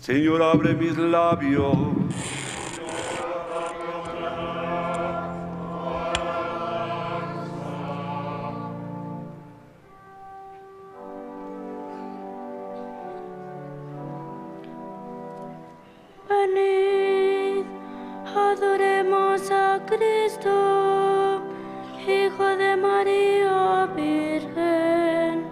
Señor, abre mis labios. Venid, adoremos a Cristo, Hijo de María Virgen.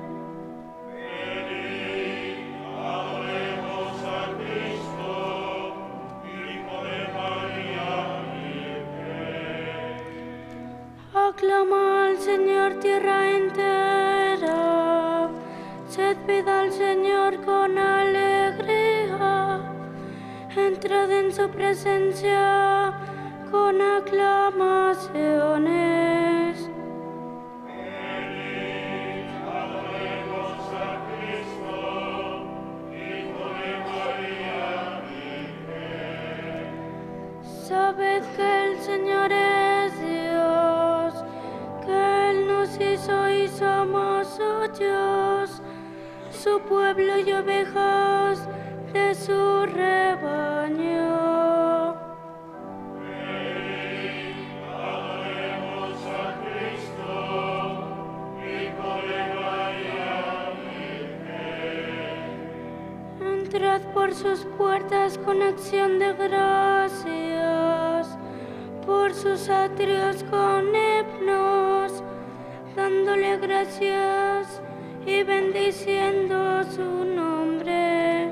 Venid, adoremos a Cristo, Hijo de María Virgen. Aclama al Señor tierra entera, sed vida al Señor con alegría. Entrad en su presencia con aclamaciones. Venid, adoremos a Cristo, Hijo de María Virgen. Sabed que el Señor es Dios, que Él nos hizo y somos suyos, su pueblo y ovejas de su rebaño. Venid, adoremos a Cristo, Hijo de María Virgen. Entrad por sus puertas con acción de gracias, por sus atrios con himnos, dándole gracias y bendiciendo su nombre.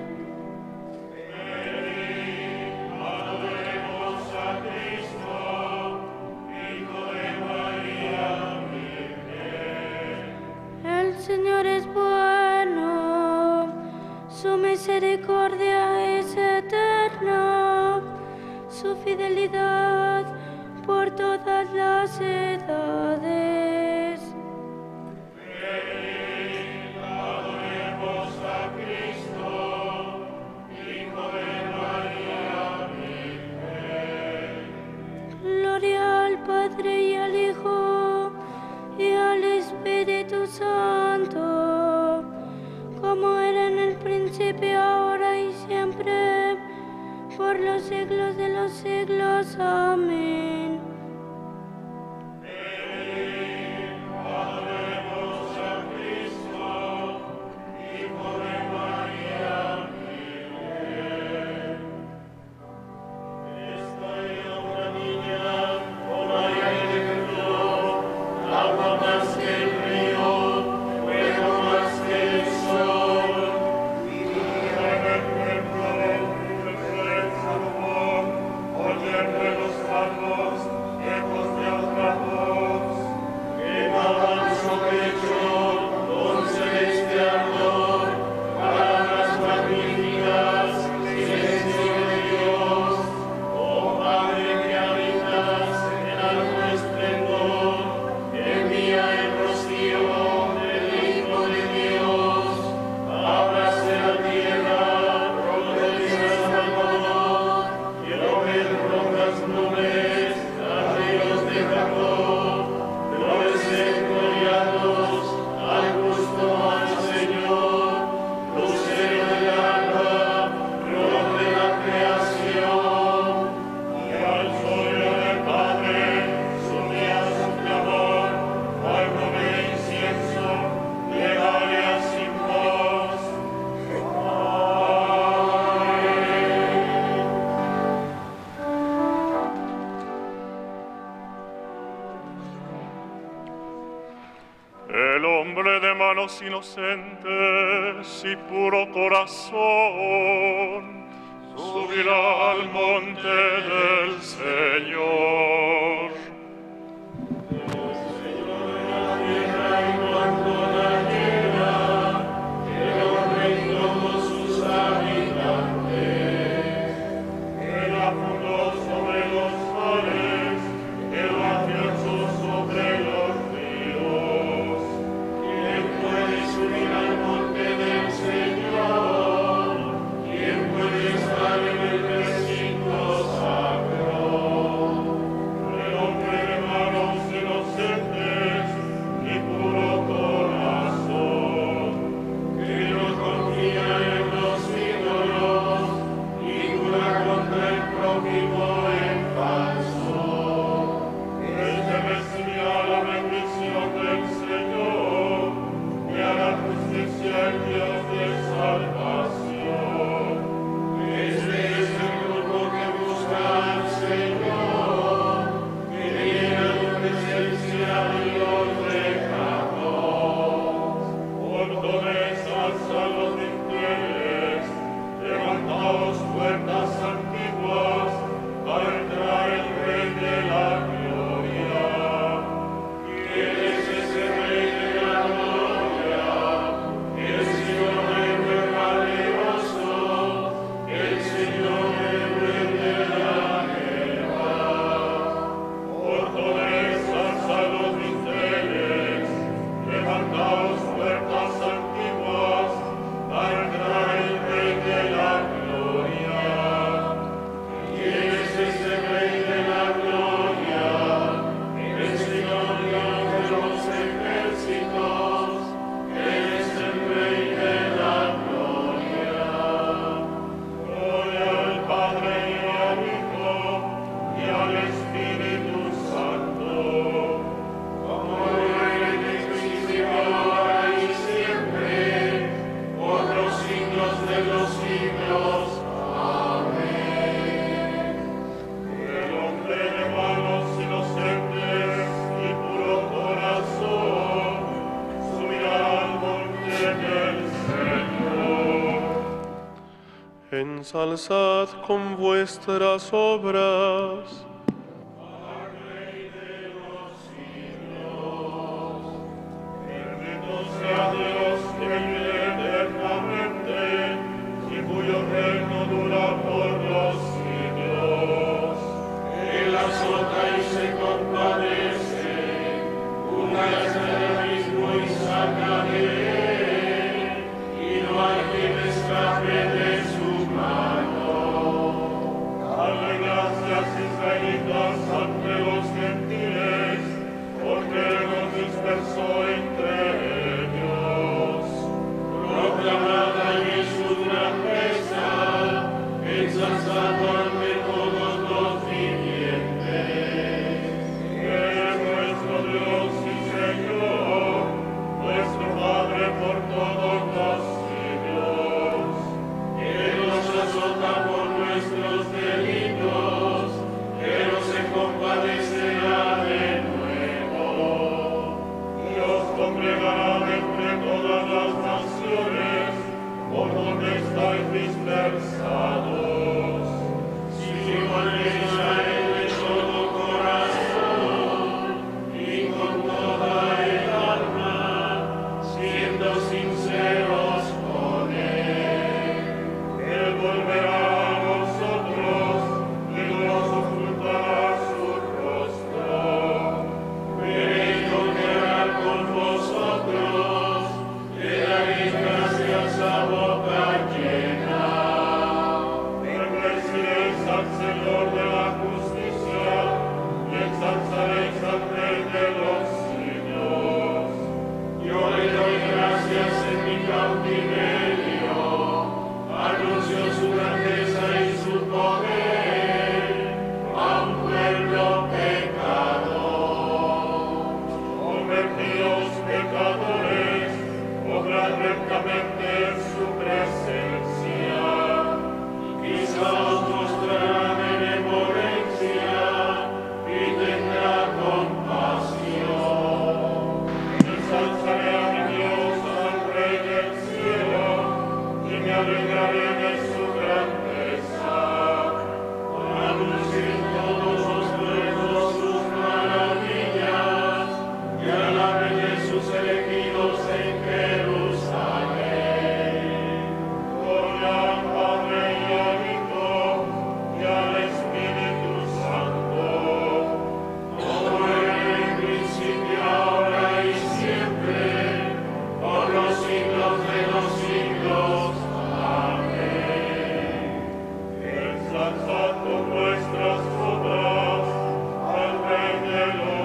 Adoremos a Cristo, Hijo de María Virgen. El Señor es bueno, su misericordia es eterna, su fidelidad por todas las edades. Venid, adoremos a Cristo, Hijo de María Virgen. Gloria al Padre y al Hijo y al Espíritu Santo, como era en el principio, ahora y siempre, por los siglos de los siglos. Amén. Adoremos a Cristo, Hijo de María Virgen. Esta era una niña con aire de flor, agua más que el río, fuego más que el sol. Vivía en el templo del rey Salomón, oyendo los salmos, ecos de alta voz. Quemaban su pecho con celeste ardor, palabras magníficas, silencio de Dios. Oh Padre que habitas en alto esplendor, envía el rocío del Hijo de Dios. Ábrase la tierra, romped el Salvador, y rompen rojas nubes, las ríos de Jacob. Flores gloriados, al gusto al Señor, lucero del alba, flor de la creación. Y al suelo del Padre, subía su clamor, fuego de incienso, plegaria sin voz. El hombre de manos inocentes y puro corazón subirá al monte del Señor. El Señor de la tierra y cuando la tierra, el hombre y todos sus habitantes. Él afundó sobre los mares, él afianzó sobre los ríos. ¿Quién puede subir al monte del Señor? ¿Quién puede estar en el recinto sacro? ensalzad con vuestras obras. Bendito sea Dios que vive eternamente y cuyo reino dura por los siglos. Él azota y se compadece, una es el abismo y saca de él, y no hay quien escape de su mano. Dale gracias, israelitas, ante los gentiles, porque Él nos dispersó entre ellos. Proclamad allí su grandeza, ensalzad ante todos los vivientes. Él es nuestro Dios y Señor, nuestro Padre por todos los siglos. Él nos azota por nuestros delitos, pero se compadecerá de nuevo. Dios congregará entre todas las naciones, por donde estáis dispersados. Sirvan a Israel de todo corazón y con toda el alma, siendo sinceros con Él. Él volverá a vosotros y no os ocultará su rostro. Veréis conquistar con vosotros, le daréis gracias a boca llena. Bendeciréis al Señor de la justicia y ensalzaréis al Rey de los siglos. Yo le doy gracias en mi cautiverio, anuncio su grandeza y su poder a un pueblo pecador. Convertidos pecadores, obrad rectamente en su presencia. Quizás mostrará benevolencia y tendrá compasión. Ensalzaré a mi Dios, al Rey del cielo, y me alegraré de su grandeza. Anuncien todos los pueblos sus maravillas, y alaben de sus elegidos en Jerusalén. Gloria al Padre y al Hijo y al Espíritu Santo, como era en el principio, ahora y siempre, por los siglos de los siglos. Amén. Ensalzad con vuestras obras al Rey de los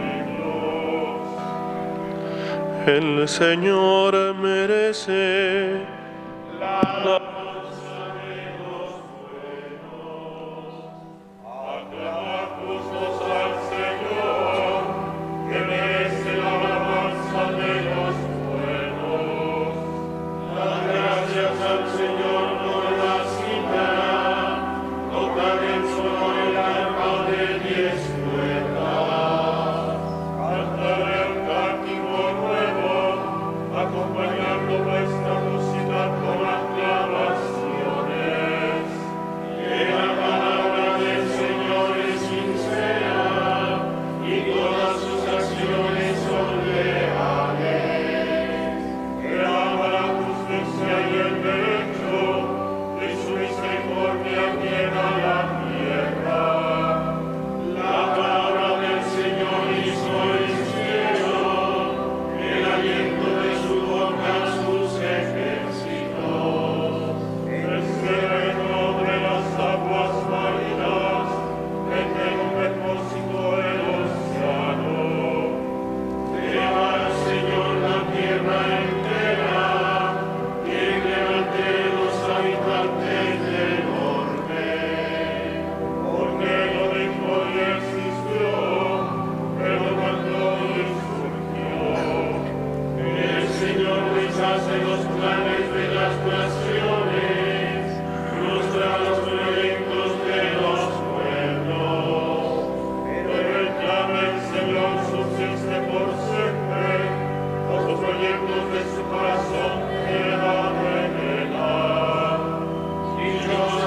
siglos. El Señor merece La alabanza de los buenos. Aclamad justos al Señor, que merece la alabanza de los buenos. Dad gracias al Señor por la cítara, tocad en sonor el arpa de 10 cuerdas. Cantaré un cántico nuevo, acompañando vuestra música con aclamaciones. Que la palabra del Señor es sincera y todas sus acciones son leales. Él ama la justicia y el derecho, y su misericordia llena la tierra. La palabra del Señor hizo el cielo, el aliento de su boca sus ejércitos. El sereno de las aguas marinas, en un depósito el océano. Lleva al Señor la tierra entera, quien levante los habitantes del orbe. Porque lo dijo y existió, pero mandó y surgió. El Señor deshace los planes de las naciones, frustra los proyectos de los pueblos. Pero el plan del Señor subsiste por siempre, los proyectos de su corazón quedan revelados. Y yo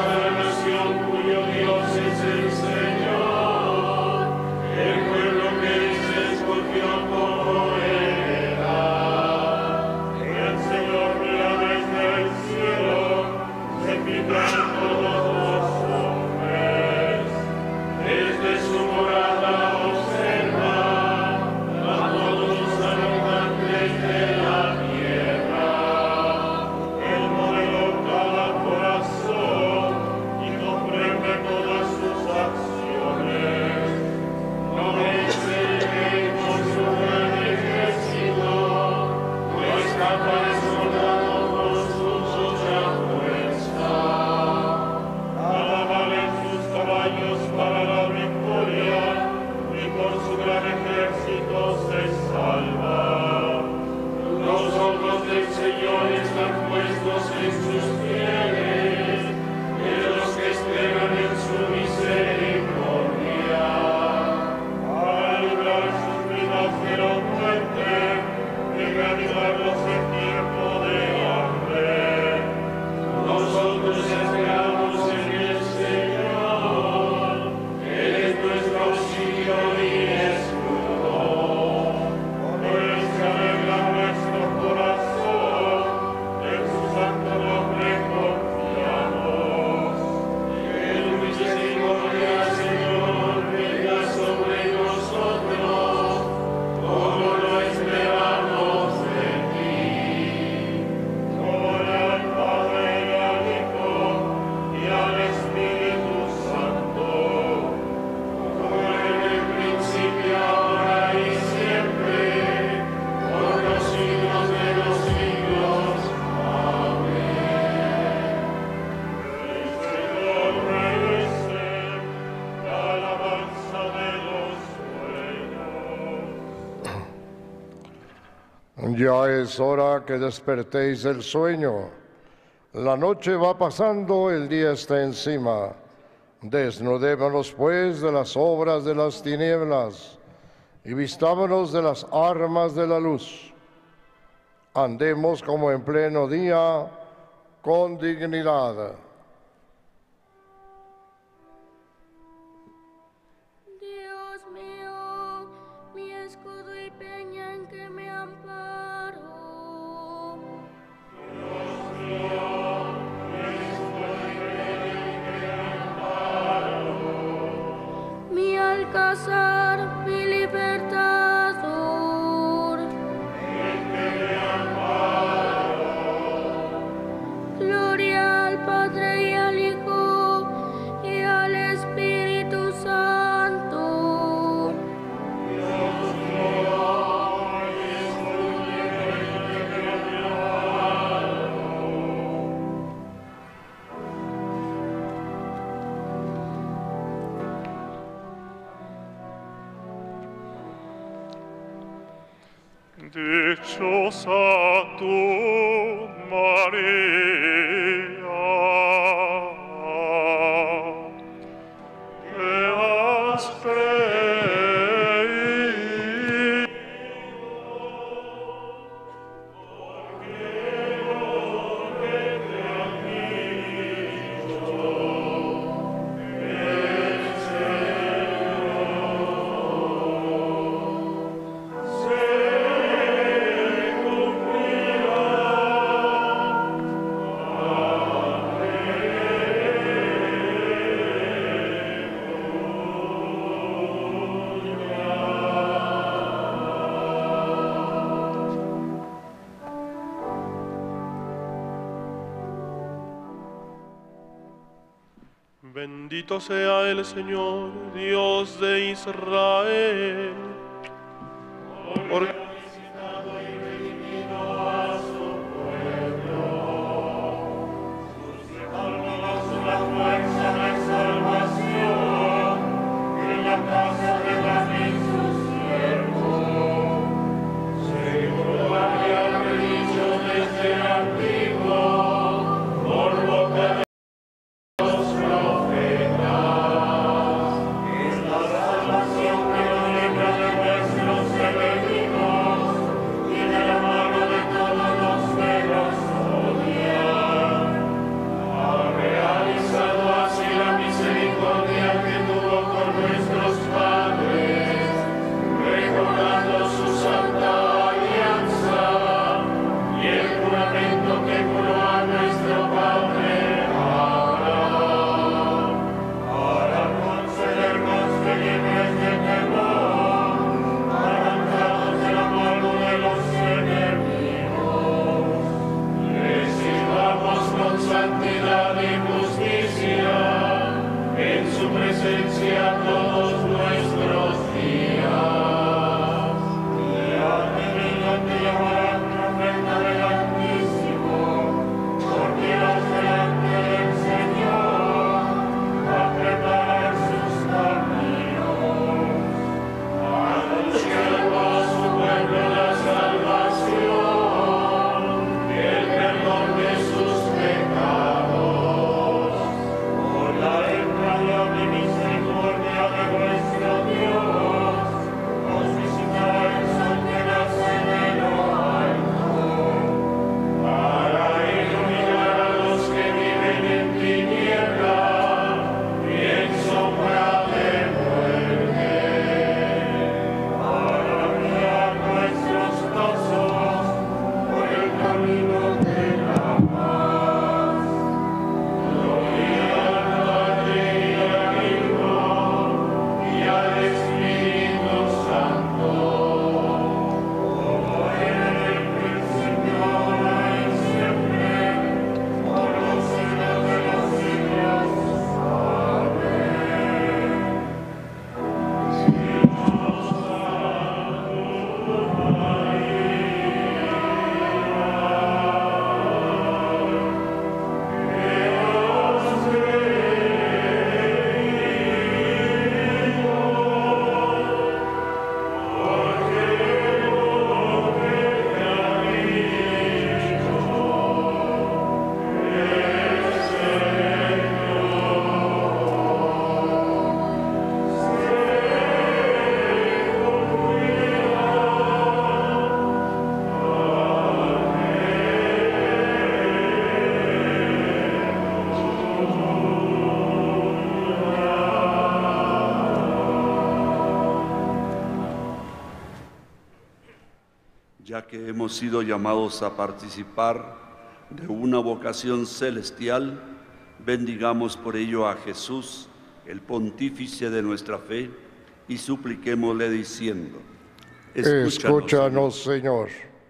salva. Los ojos del Señor están puestos en sus fieles, en los que esperan en su misericordia. Al librar sus vidas de la muerte, de reanimarlos en tiempo de hambre. Nosotros esperamos en el Señor, Él es nuestro auxilio y escudo. Por Él se alegra nuestro corazón, en su santo nombre confiamos. Que tu misericordia, Señor, venga sobre nosotros, como lo esperamos de ti. Gloria al Padre y al Hijo y al Espíritu Santo, como en el principio, ahora y siempre, por los siglos de los siglos. Amén. El Señor regrese, la alabanza de los sueños. Ya es hora que despertéis del sueño. La noche va pasando, el día está encima. Desnudémonos pues de las obras de las tinieblas y vistámonos de las armas de la luz. Andemos como en pleno día, con dignidad. Dios mío, mi escudo y peña en que me amparo. Mi alcázar, mi libertador. Gloria al Padre y al Hijo y al Espíritu Santo. Dichosa tú, María, que has creído, Bendito sea el Señor, Dios de Israel, porque Ha visitado y redimido a su pueblo, suscitándonos una fuerza de salvación en la casa de David su siervo, según lo había predicho desde antiguo, por boca de los profetas. Es la salvación que nos libra de nuestros enemigos Ya que hemos sido llamados a participar de una vocación celestial, bendigamos por ello a Jesús, el pontífice de nuestra fe, y supliquémosle diciendo: Escúchanos, Señor.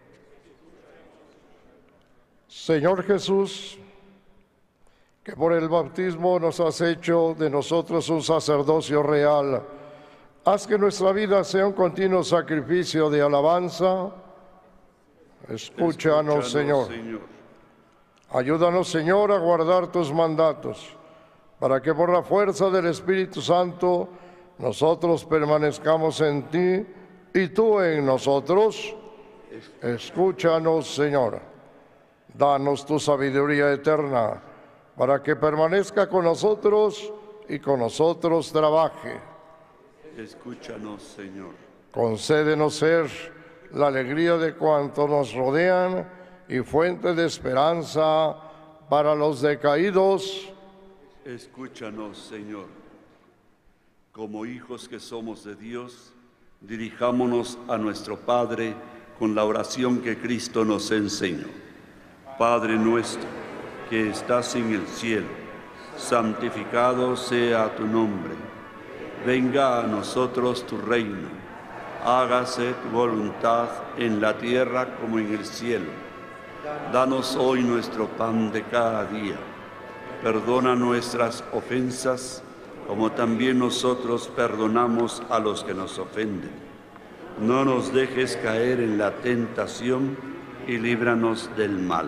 Señor Jesús, que por el bautismo nos has hecho de nosotros un sacerdocio real, haz que nuestra vida sea un continuo sacrificio de alabanza. Escúchanos, Señor. Ayúdanos, Señor, a guardar tus mandatos, para que por la fuerza del Espíritu Santo nosotros permanezcamos en ti y tú en nosotros. Escúchanos, Señor. Danos tu sabiduría eterna, para que permanezca con nosotros y con nosotros trabaje. Escúchanos, Señor. Concédenos ser la alegría de cuantos nos rodean y fuente de esperanza para los decaídos. Escúchanos, Señor. Como hijos que somos de Dios, dirijámonos a nuestro Padre con la oración que Cristo nos enseñó. Padre nuestro, que estás en el cielo, santificado sea tu nombre. Venga a nosotros tu reino. Hágase tu voluntad en la tierra como en el cielo. Danos hoy nuestro pan de cada día. Perdona nuestras ofensas, como también nosotros perdonamos a los que nos ofenden. No nos dejes caer en la tentación y líbranos del mal.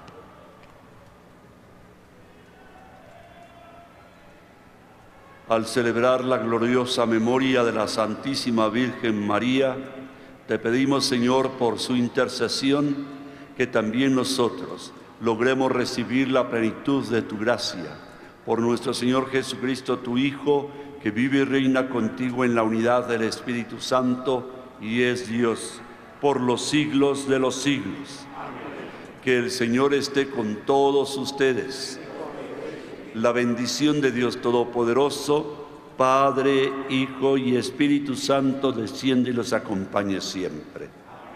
Al celebrar la gloriosa memoria de la Santísima Virgen María, te pedimos, Señor, por su intercesión, que también nosotros logremos recibir la plenitud de tu gracia. Por nuestro Señor Jesucristo, tu Hijo, que vive y reina contigo en la unidad del Espíritu Santo y es Dios por los siglos de los siglos. Que el Señor esté con todos ustedes. La bendición de Dios Todopoderoso, Padre, Hijo y Espíritu Santo, desciende y los acompañe siempre.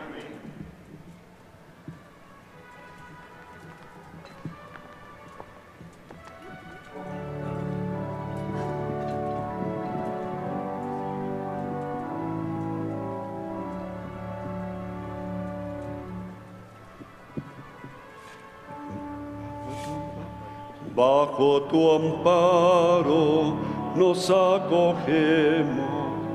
Bajo tu amparo nos acogemos.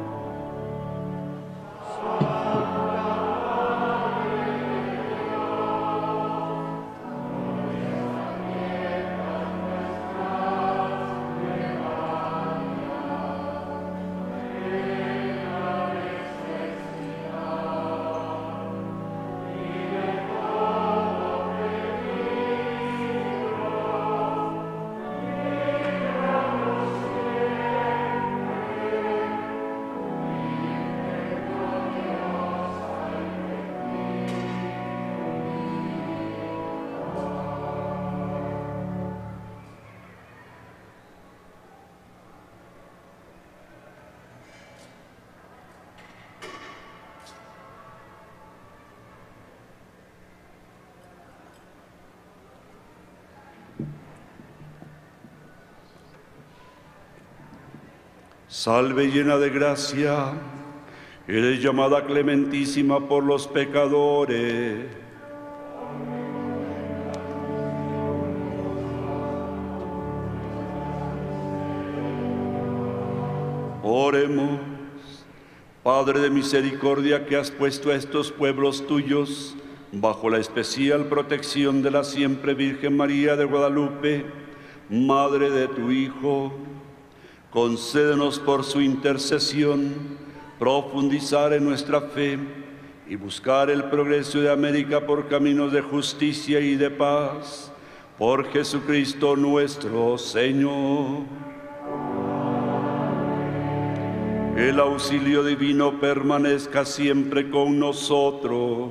Salve llena de gracia, eres llamada clementísima por los pecadores. Oremos. Padre de misericordia, que has puesto a estos pueblos tuyos bajo la especial protección de la siempre Virgen María de Guadalupe, Madre de tu Hijo, concédenos por su intercesión profundizar en nuestra fe y buscar el progreso de América por caminos de justicia y de paz. Por Jesucristo nuestro Señor. El auxilio divino permanezca siempre con nosotros.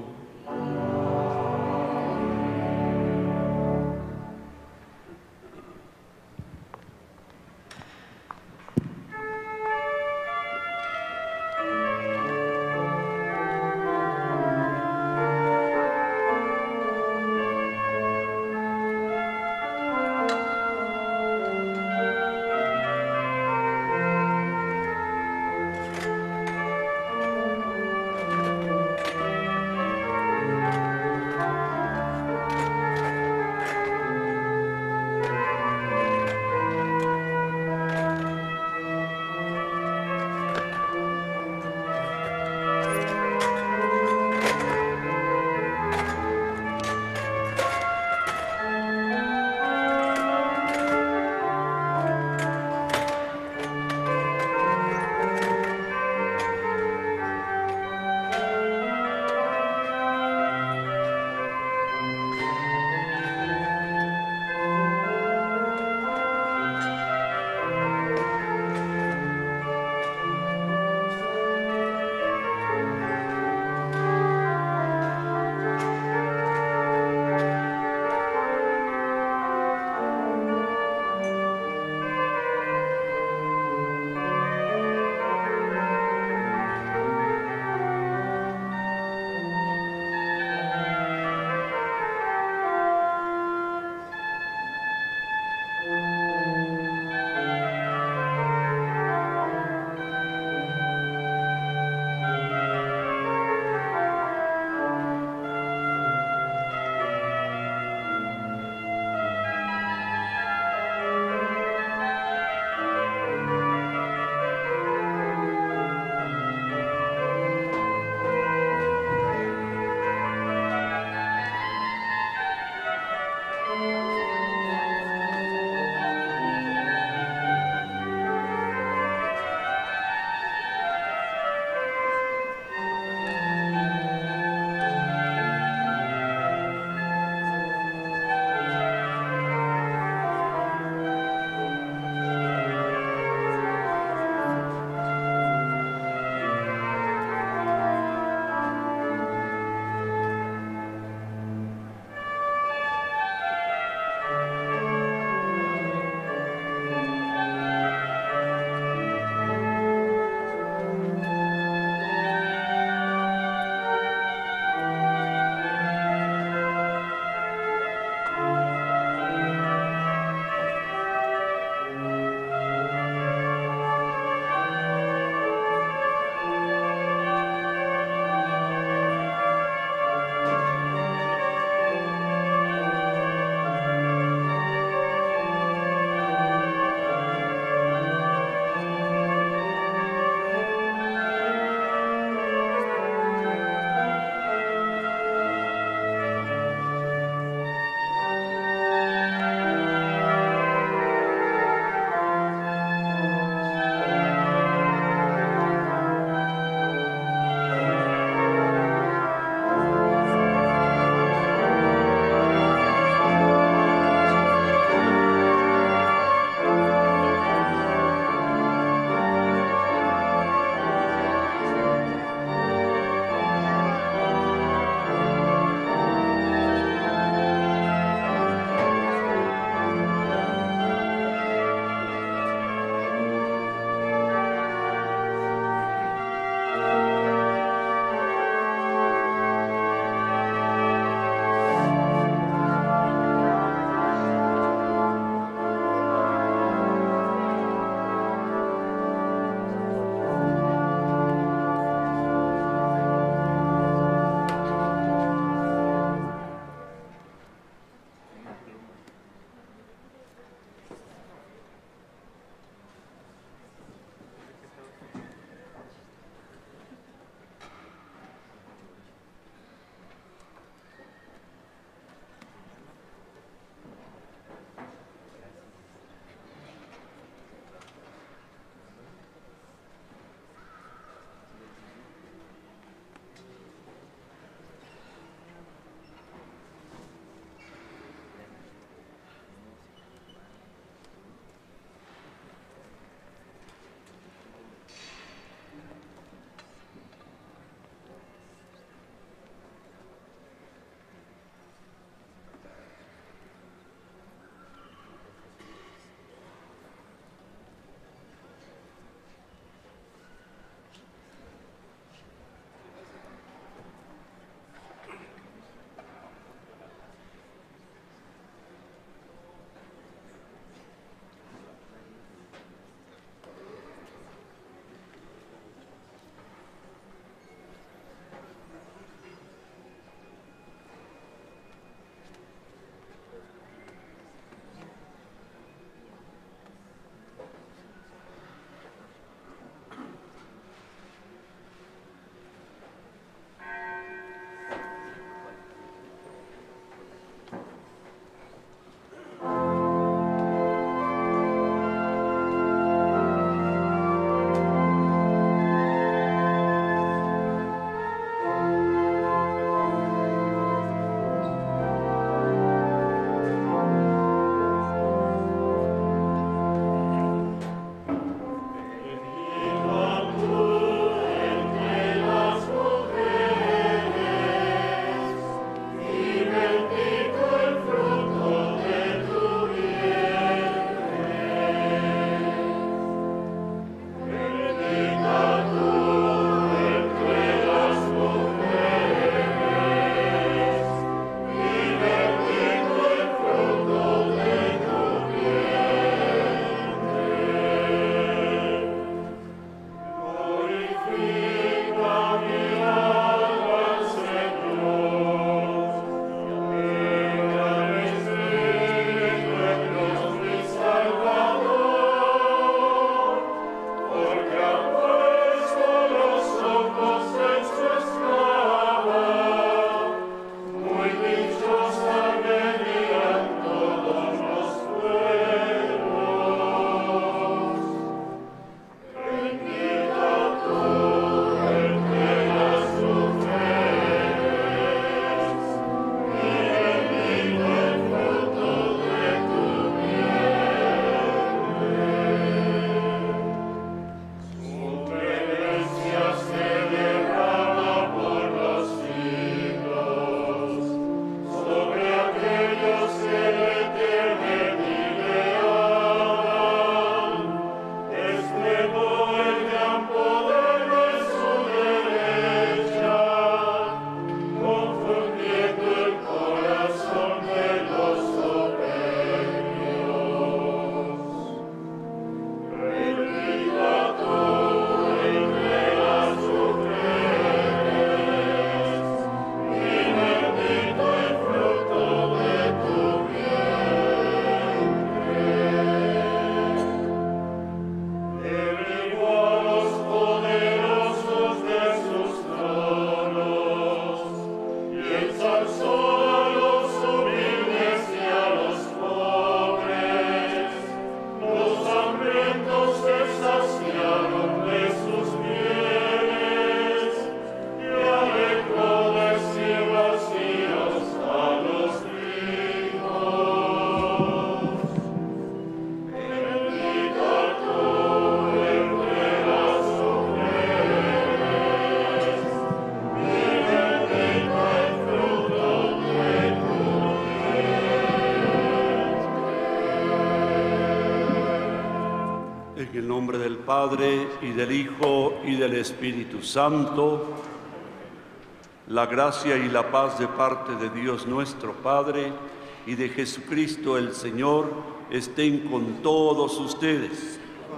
Padre, y del Hijo, y del Espíritu Santo. La gracia y la paz de parte de Dios nuestro Padre y de Jesucristo el Señor estén con todos ustedes.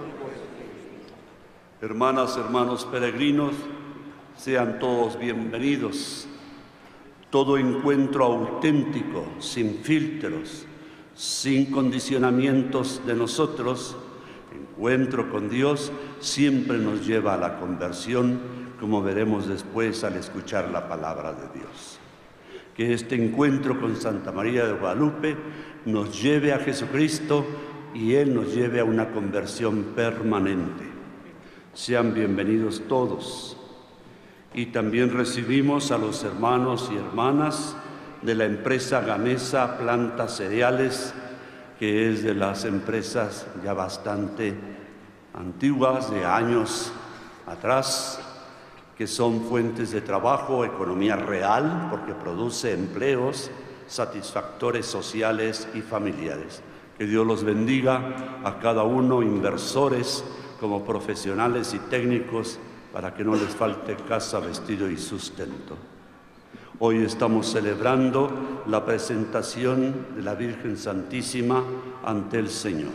Hermanas, hermanos peregrinos, sean todos bienvenidos. Todo encuentro auténtico, sin filtros, sin condicionamientos de nosotros, encuentro con Dios, siempre nos lleva a la conversión, como veremos después al escuchar la palabra de Dios. Que este encuentro con Santa María de Guadalupe nos lleve a Jesucristo y Él nos lleve a una conversión permanente. Sean bienvenidos todos. Y también recibimos a los hermanos y hermanas de la empresa Gamesa Plantas Cereales, que es de las empresas ya bastante antiguas, de años atrás, que son fuentes de trabajo, economía real, porque produce empleos, satisfactores sociales y familiares. Que Dios los bendiga a cada uno, inversores como profesionales y técnicos, para que no les falte casa, vestido y sustento. Hoy estamos celebrando la presentación de la Virgen Santísima ante el Señor.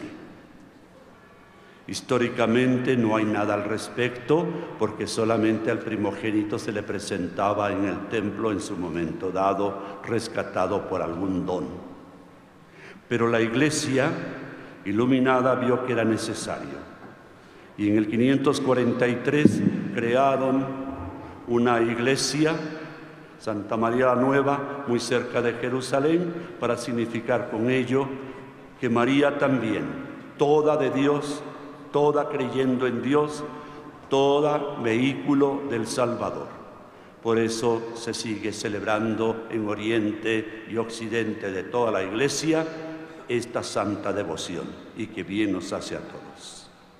Históricamente no hay nada al respecto, porque solamente al primogénito se le presentaba en el templo en su momento dado, rescatado por algún don. Pero la Iglesia iluminada vio que era necesario. Y en el 543 crearon una iglesia, Santa María la Nueva, muy cerca de Jerusalén, para significar con ello que María también, toda de Dios, toda creyendo en Dios, toda vehículo del Salvador. Por eso se sigue celebrando en Oriente y Occidente de toda la Iglesia esta santa devoción, y que bien nos hace a todos.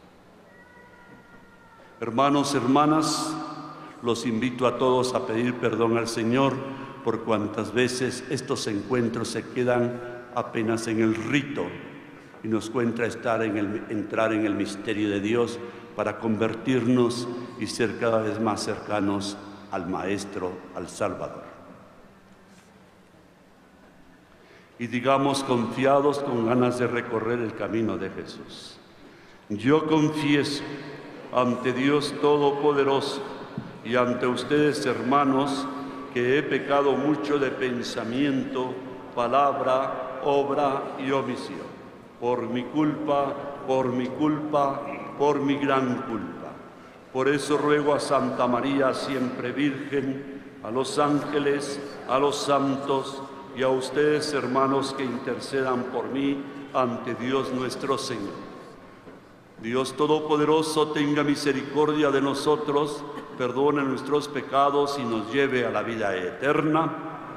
Hermanos, hermanas, los invito a todos a pedir perdón al Señor por cuantas veces estos encuentros se quedan apenas en el rito y nos cuesta entrar en el misterio de Dios para convertirnos y ser cada vez más cercanos al Maestro, al Salvador. Y digamos confiados, con ganas de recorrer el camino de Jesús: yo confieso ante Dios Todopoderoso y ante ustedes, hermanos, que he pecado mucho de pensamiento, palabra, obra y omisión, por mi culpa, por mi gran culpa. Por eso ruego a Santa María, siempre Virgen, a los ángeles, a los santos y a ustedes, hermanos, que intercedan por mí ante Dios nuestro Señor. Dios Todopoderoso tenga misericordia de nosotros, perdone nuestros pecados y nos lleve a la vida eterna.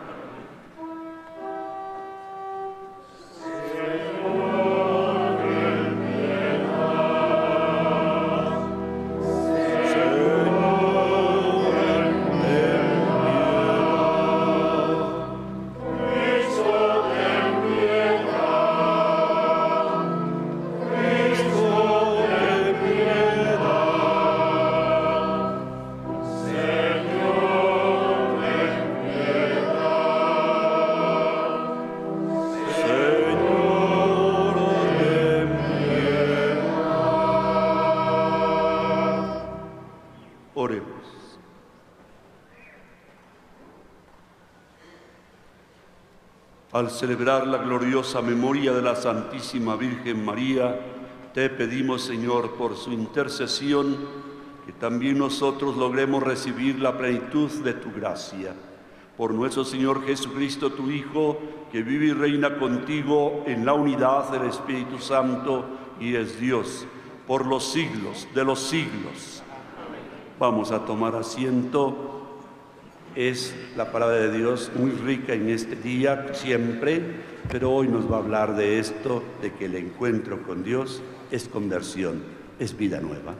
Al celebrar la gloriosa memoria de la Santísima Virgen María, te pedimos, Señor, por su intercesión, que también nosotros logremos recibir la plenitud de tu gracia. Por nuestro Señor Jesucristo, tu Hijo, que vive y reina contigo en la unidad del Espíritu Santo y es Dios, por los siglos de los siglos. Vamos a tomar asiento. Es la palabra de Dios muy rica en este día, siempre, pero hoy nos va a hablar de esto, de que el encuentro con Dios es conversión, es vida nueva.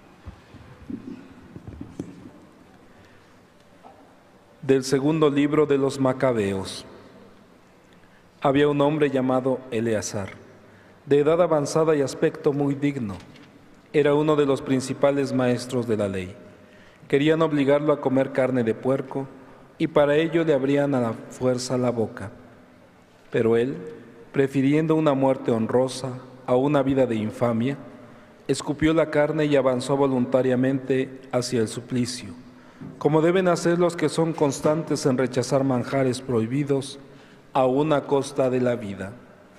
Del segundo libro de los Macabeos. Había un hombre llamado Eleazar, de edad avanzada y aspecto muy digno. Era uno de los principales maestros de la ley. Querían obligarlo a comer carne de puerco y para ello le abrían a la fuerza la boca. Pero él, prefiriendo una muerte honrosa a una vida de infamia, escupió la carne y avanzó voluntariamente hacia el suplicio, como deben hacer los que son constantes en rechazar manjares prohibidos aun a costa de la vida.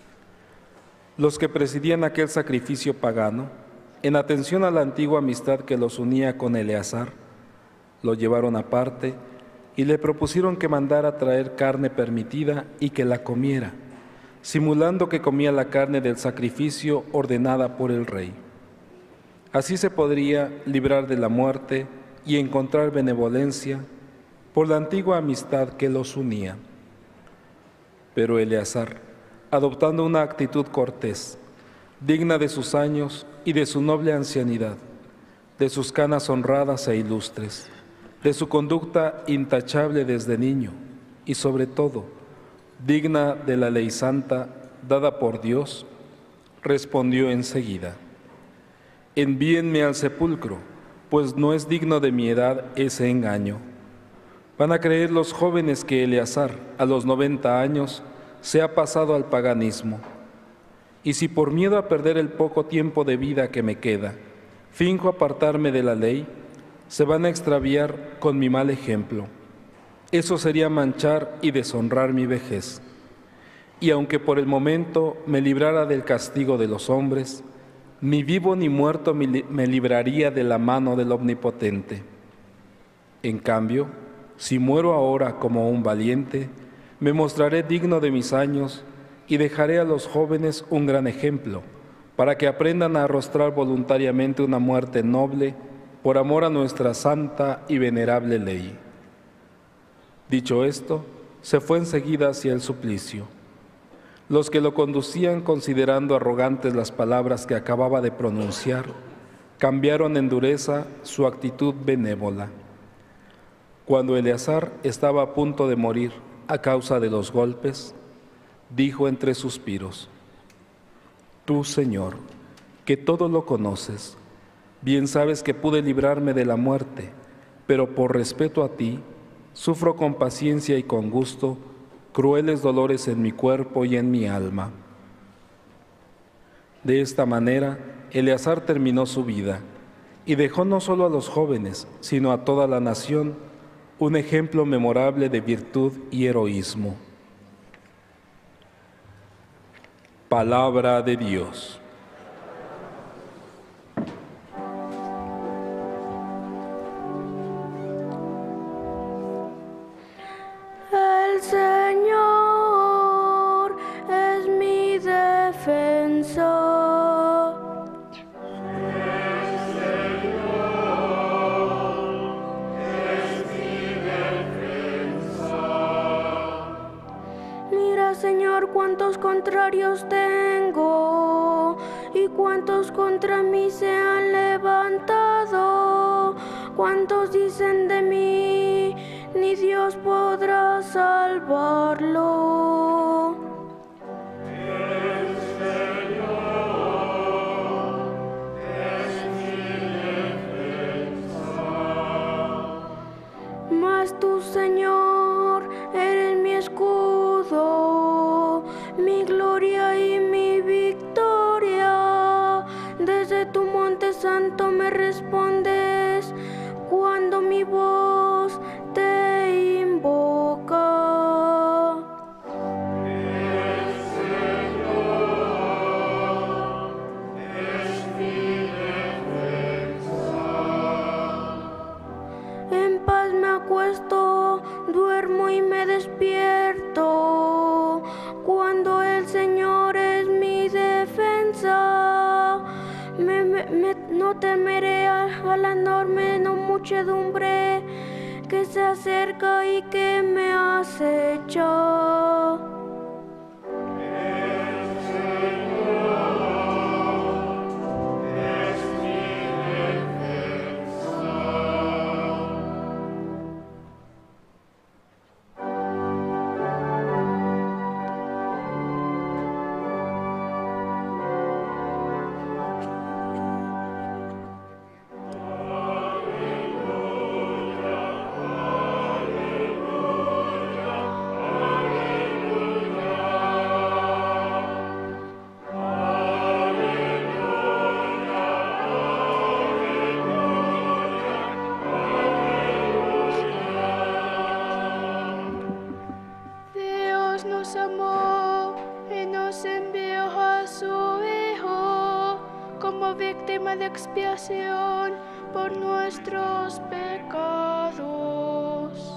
Los que presidían aquel sacrificio pagano, en atención a la antigua amistad que los unía con Eleazar, lo llevaron aparte y le propusieron que mandara traer carne permitida y que la comiera, simulando que comía la carne del sacrificio ordenada por el rey. Así se podría librar de la muerte y encontrar benevolencia por la antigua amistad que los unía. Pero Eleazar, adoptando una actitud cortés, digna de sus años y de su noble ancianidad, de sus canas honradas e ilustres, de su conducta intachable desde niño y sobre todo, digna de la ley santa dada por Dios, respondió enseguida: envíenme al sepulcro, pues no es digno de mi edad ese engaño. Van a creer los jóvenes que Eleazar, a los 90 años, se ha pasado al paganismo. Y si por miedo a perder el poco tiempo de vida que me queda, finjo apartarme de la ley, se van a extraviar con mi mal ejemplo. Eso sería manchar y deshonrar mi vejez. Y aunque por el momento me librara del castigo de los hombres, ni vivo ni muerto me libraría de la mano del Omnipotente. En cambio, si muero ahora como un valiente, me mostraré digno de mis años y dejaré a los jóvenes un gran ejemplo, para que aprendan a arrostrar voluntariamente una muerte noble por amor a nuestra santa y venerable ley. Dicho esto, se fue enseguida hacia el suplicio. Los que lo conducían, considerando arrogantes las palabras que acababa de pronunciar, cambiaron en dureza su actitud benévola. Cuando Eleazar estaba a punto de morir a causa de los golpes, dijo entre suspiros: Tú, Señor, que todo lo conoces, bien sabes que pude librarme de la muerte, pero por respeto a ti, sufro con paciencia y con gusto crueles dolores en mi cuerpo y en mi alma. De esta manera, Eleazar terminó su vida y dejó no solo a los jóvenes, sino a toda la nación, un ejemplo memorable de virtud y heroísmo. Palabra de Dios. El Señor es mi defensor. El Señor es mi defensor. Mira, Señor, cuántos contrarios tengo y cuántos contra mí se han levantado. Cuántos dicen de mí, ni Dios podrá salvarlo. El Señor es mi defensor. Mas tú, Señor, eres mi escudo, mi gloria y mi victoria. Desde tu monte santo me respondes cuando mi voz te invoca. El Señor es mi defensor. En paz me acuesto, duermo y me despierto, cuando el Señor es mi defensa. No temeré a la enorme muchedumbre que se acerca y que me acecha. El Señor es mi defensor. nos amó y nos envió a su Hijo como víctima de expiación por nuestros pecados.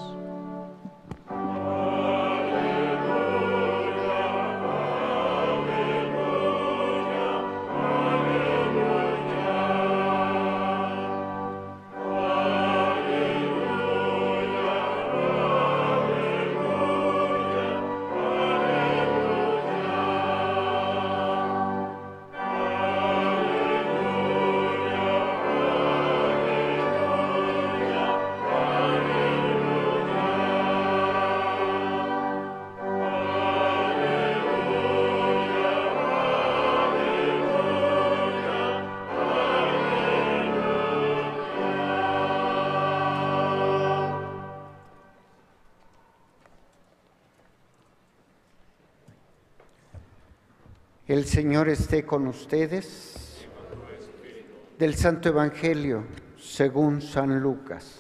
El Señor esté con ustedes. Del Santo Evangelio según San Lucas.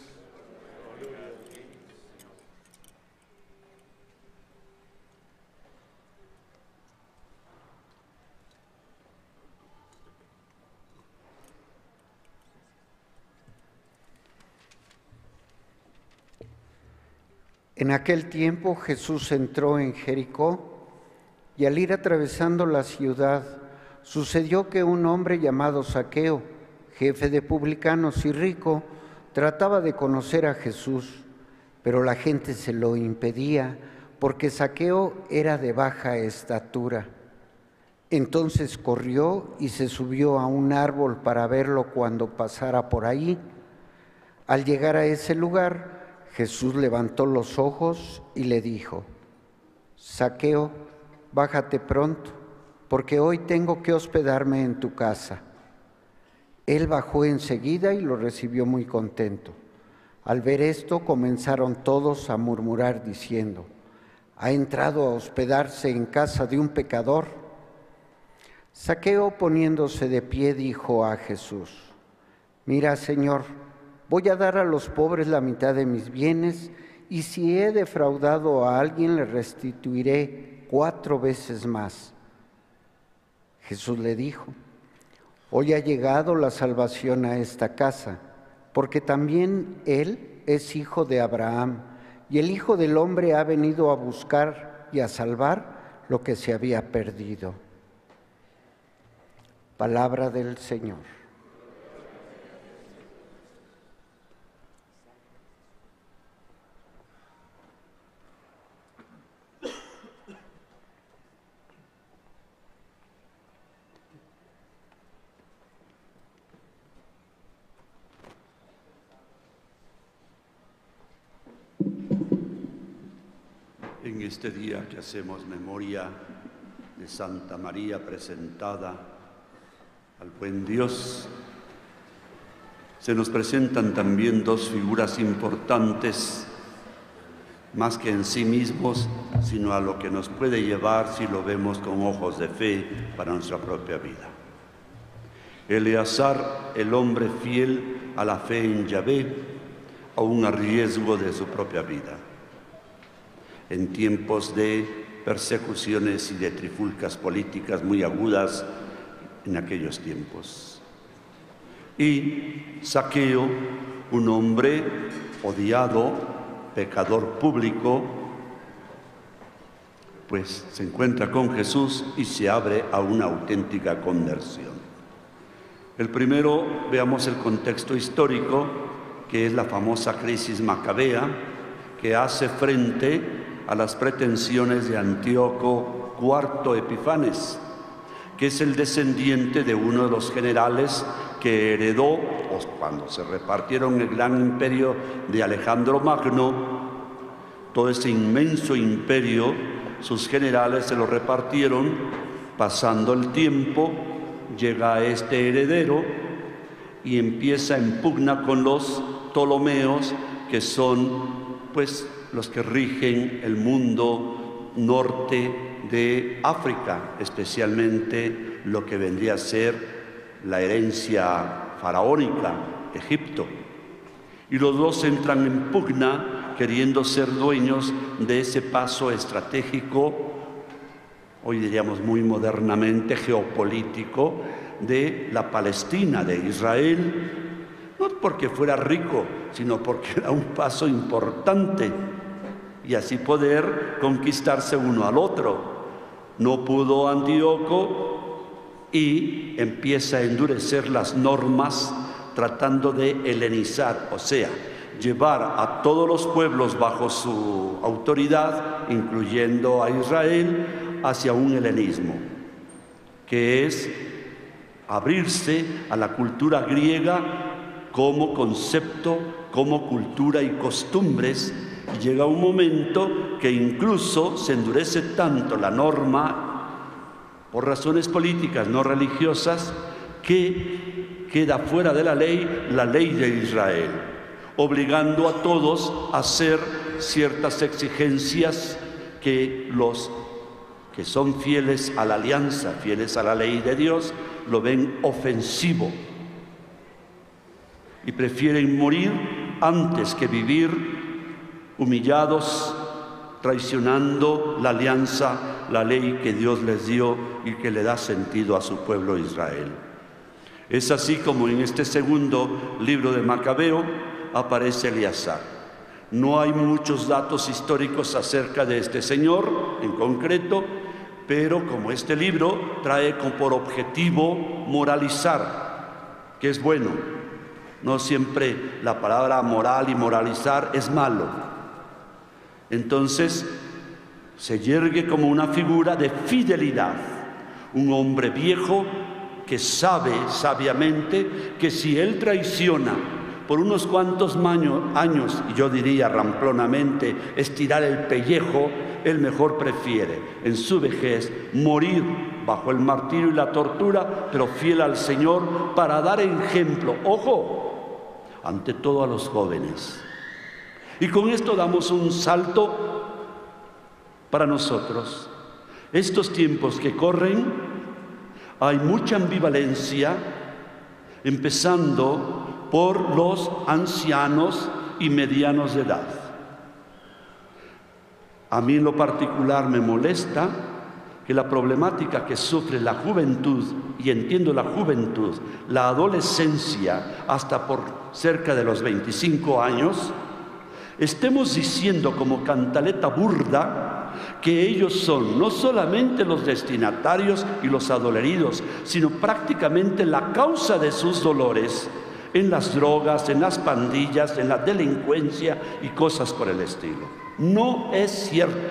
En aquel tiempo Jesús entró en Jericó. Y al ir atravesando la ciudad, sucedió que un hombre llamado Zaqueo, jefe de publicanos y rico, trataba de conocer a Jesús, pero la gente se lo impedía, porque Zaqueo era de baja estatura. Entonces corrió y se subió a un árbol para verlo cuando pasara por ahí. Al llegar a ese lugar, Jesús levantó los ojos y le dijo: Zaqueo, bájate pronto, porque hoy tengo que hospedarme en tu casa. Él bajó enseguida y lo recibió muy contento. Al ver esto, comenzaron todos a murmurar diciendo: ¿ha entrado a hospedarse en casa de un pecador? Zaqueo, poniéndose de pie, dijo a Jesús: Mira, Señor, voy a dar a los pobres la mitad de mis bienes, y si he defraudado a alguien, le restituiré 4 veces más. Jesús le dijo: Hoy ha llegado la salvación a esta casa, porque también él es hijo de Abraham, y el Hijo del Hombre ha venido a buscar y a salvar lo que se había perdido. Palabra del Señor. En este día que hacemos memoria de Santa María presentada al buen Dios, se nos presentan también 2 figuras importantes, más que en sí mismos, sino a lo que nos puede llevar si lo vemos con ojos de fe para nuestra propia vida. Eleazar, el hombre fiel a la fe en Yahvé, aún a riesgo de su propia vida. En tiempos de persecuciones y de trifulcas políticas muy agudas en aquellos tiempos. Y Zaqueo, un hombre odiado, pecador público, pues se encuentra con Jesús y se abre a una auténtica conversión. El primero, veamos el contexto histórico, que es la famosa crisis macabea, que hace frente a las pretensiones de Antíoco IV Epifanes, que es el descendiente de uno de los generales que heredó, cuando se repartieron el gran imperio de Alejandro Magno, todo ese inmenso imperio, sus generales se lo repartieron. Pasando el tiempo, llega este heredero y empieza en pugna con los Ptolomeos, que son pues los que rigen el mundo norte de África, especialmente lo que vendría a ser la herencia faraónica, Egipto. Y los dos entran en pugna queriendo ser dueños de ese paso estratégico hoy diríamos muy modernamente, geopolítico de la Palestina, de Israel, no porque fuera rico, sino porque era un paso importante y así poder conquistarse uno al otro. No pudo Antíoco y empieza a endurecer las normas tratando de helenizar, o sea, llevar a todos los pueblos bajo su autoridad, incluyendo a Israel, hacia un helenismo, que es abrirse a la cultura griega como concepto, como cultura y costumbres. Y llega un momento que incluso se endurece tanto la norma, por razones políticas, no religiosas, que queda fuera de la ley de Israel, obligando a todos a hacer ciertas exigencias que los que son fieles a la alianza, fieles a la ley de Dios, lo ven ofensivo y prefieren morir antes que vivir humillados, traicionando la alianza, la ley que Dios les dio y que le da sentido a su pueblo Israel. Es así como en este segundo libro de Macabeo aparece Eleazar. No hay muchos datos históricos acerca de este señor en concreto, pero como este libro trae por objetivo moralizar, que es bueno. No siempre la palabra moral y moralizar es malo. Entonces se yergue como una figura de fidelidad, un hombre viejo que sabe sabiamente que si él traiciona por unos cuantos años, y yo diría ramplonamente, estirar el pellejo, él mejor prefiere en su vejez morir bajo el martirio y la tortura, pero fiel al Señor para dar ejemplo, ojo, ante todo a los jóvenes. Y con esto damos un salto para nosotros. Estos tiempos que corren, hay mucha ambivalencia, empezando por los ancianos y medianos de edad. A mí en lo particular me molesta que la problemática que sufre la juventud, y entiendo la juventud, la adolescencia, hasta por cerca de los 25 años, estemos diciendo como cantaleta burda que ellos son no solamente los destinatarios y los adoleridos, sino prácticamente la causa de sus dolores en las drogas, en las pandillas, en la delincuencia y cosas por el estilo. No es cierto.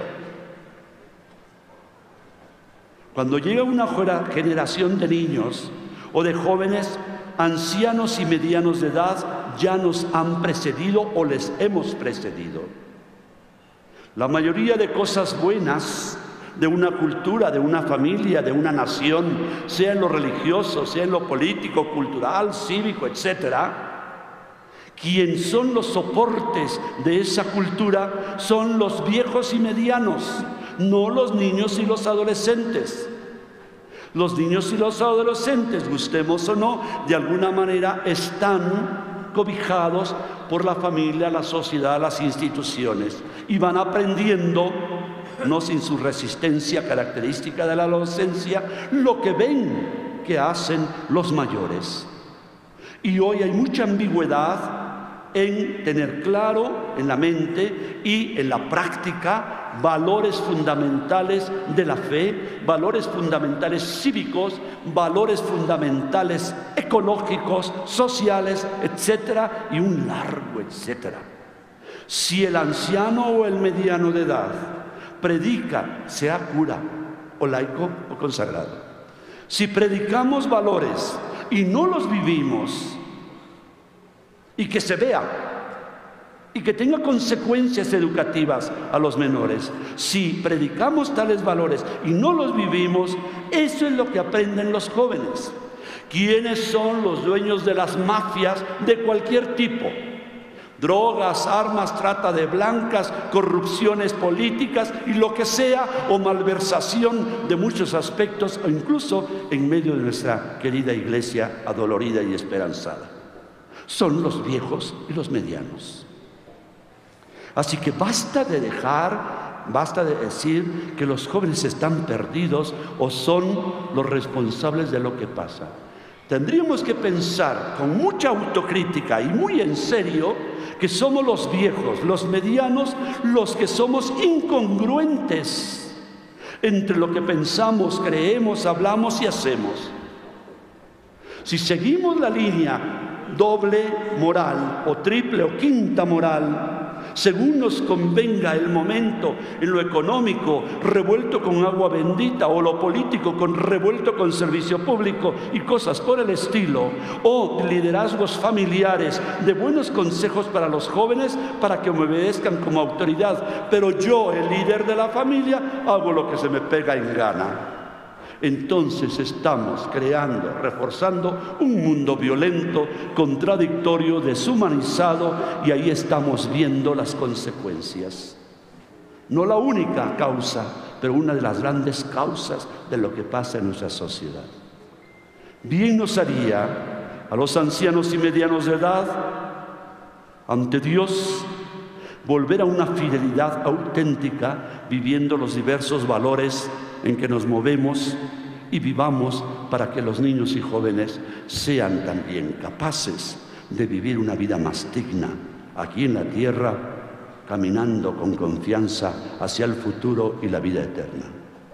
Cuando llega una generación de niños o de jóvenes, ancianos y medianos de edad ya nos han precedido o les hemos precedido. La mayoría de cosas buenas de una cultura, de una familia, de una nación, sea en lo religioso, sea en lo político, cultural, cívico, etcétera, quien son los soportes de esa cultura son los viejos y medianos, no los niños y los adolescentes. Los niños y los adolescentes, gustemos o no, de alguna manera están cobijados por la familia, la sociedad, las instituciones, y van aprendiendo, no sin su resistencia característica de la adolescencia, lo que ven que hacen los mayores. Y hoy hay mucha ambigüedad en tener claro en la mente y en la práctica valores fundamentales de la fe, valores fundamentales cívicos, valores fundamentales ecológicos, sociales, etcétera, y un largo etcétera. Si el anciano o el mediano de edad predica, sea cura o laico o consagrado, si predicamos valores y no los vivimos, y que se vea y que tenga consecuencias educativas a los menores. Si predicamos tales valores y no los vivimos, eso es lo que aprenden los jóvenes. ¿Quiénes son los dueños de las mafias de cualquier tipo? Drogas, armas, trata de blancas, corrupciones políticas y lo que sea, o malversación de muchos aspectos, o incluso en medio de nuestra querida iglesia adolorida y esperanzada. Son los viejos y los medianos. Así que basta de dejar basta de decir que los jóvenes están perdidos o son los responsables de lo que pasa. Tendríamos que pensar con mucha autocrítica y muy en serio que somos los viejos, los medianos, los que somos incongruentes entre lo que pensamos, creemos, hablamos y hacemos. Si seguimos la línea doble moral o triple o quinta moral, según nos convenga el momento, en lo económico revuelto con agua bendita, o lo político revuelto con servicio público y cosas por el estilo, o liderazgos familiares de buenos consejos para los jóvenes para que me obedezcan como autoridad, pero yo, el líder de la familia, hago lo que se me pega en gana. Entonces estamos creando, reforzando un mundo violento, contradictorio, deshumanizado, y ahí estamos viendo las consecuencias. No la única causa, pero una de las grandes causas de lo que pasa en nuestra sociedad. Bien nos haría a los ancianos y medianos de edad, ante Dios, volver a una fidelidad auténtica, viviendo los diversos valores en que nos movemos, y vivamos para que los niños y jóvenes sean también capaces de vivir una vida más digna aquí en la tierra, caminando con confianza hacia el futuro y la vida eterna.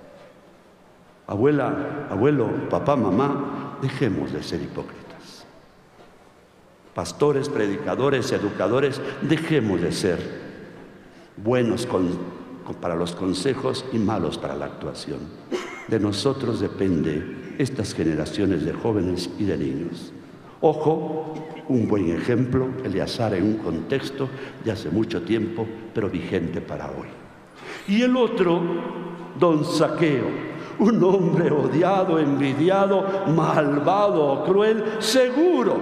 Abuela, abuelo, papá, mamá, dejemos de ser hipócritas. Pastores, predicadores, educadores, dejemos de ser buenos para los consejos y malos para la actuación. De nosotros depende estas generaciones de jóvenes y de niños. Ojo, un buen ejemplo, Eleazar, en un contexto de hace mucho tiempo, pero vigente para hoy. Y el otro, don Zaqueo, un hombre odiado, envidiado, malvado, cruel, seguro,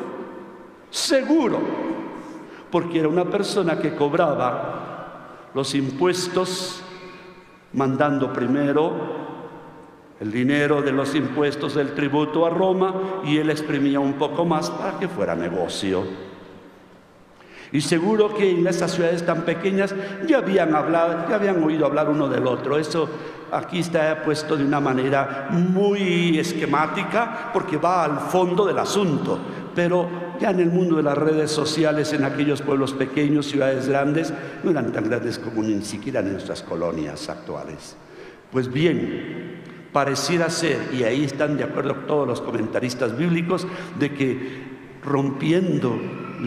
porque era una persona que cobraba los impuestos, mandando primero el dinero de los impuestos del tributo a Roma, y él exprimía un poco más para que fuera negocio. Y seguro que en esas ciudades tan pequeñas ya habían oído hablar uno del otro. Eso aquí está puesto de una manera muy esquemática, porque va al fondo del asunto. Pero ya en el mundo de las redes sociales, en aquellos pueblos pequeños, ciudades grandes, no eran tan grandes como ni siquiera en nuestras colonias actuales. Pues bien, pareciera ser, y ahí están de acuerdo todos los comentaristas bíblicos, de que rompiendo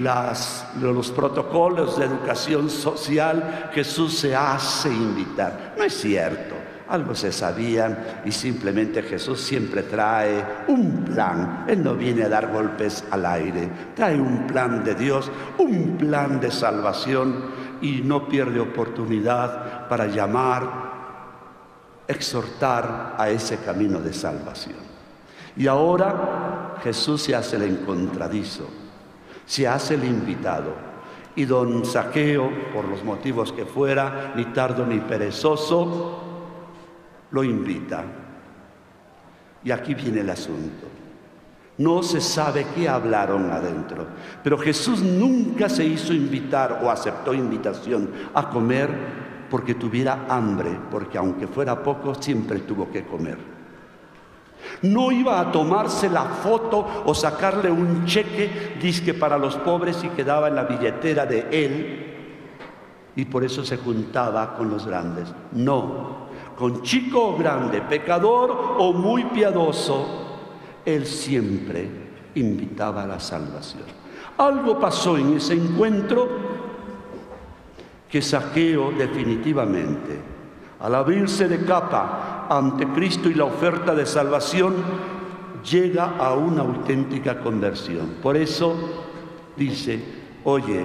los protocolos de educación social, Jesús se hace invitar. No es cierto. Algo se sabían, y simplemente Jesús siempre trae un plan. Él no viene a dar golpes al aire, trae un plan de Dios, un plan de salvación, y no pierde oportunidad para llamar, exhortar a ese camino de salvación. Y ahora Jesús se hace el encontradizo, se hace el invitado, y don Zaqueo, por los motivos que fuera, ni tardo ni perezoso, lo invita. Y aquí viene el asunto. No se sabe qué hablaron adentro, pero Jesús nunca se hizo invitar o aceptó invitación a comer porque tuviera hambre, porque aunque fuera poco, siempre tuvo que comer. No iba a tomarse la foto o sacarle un cheque, dizque para los pobres, y quedaba en la billetera de él, y por eso se juntaba con los grandes. No. Con chico o grande, pecador o muy piadoso, él siempre invitaba a la salvación. Algo pasó en ese encuentro que Zaqueo definitivamente, al abrirse de capa ante Cristo y la oferta de salvación, llega a una auténtica conversión. Por eso dice: oye,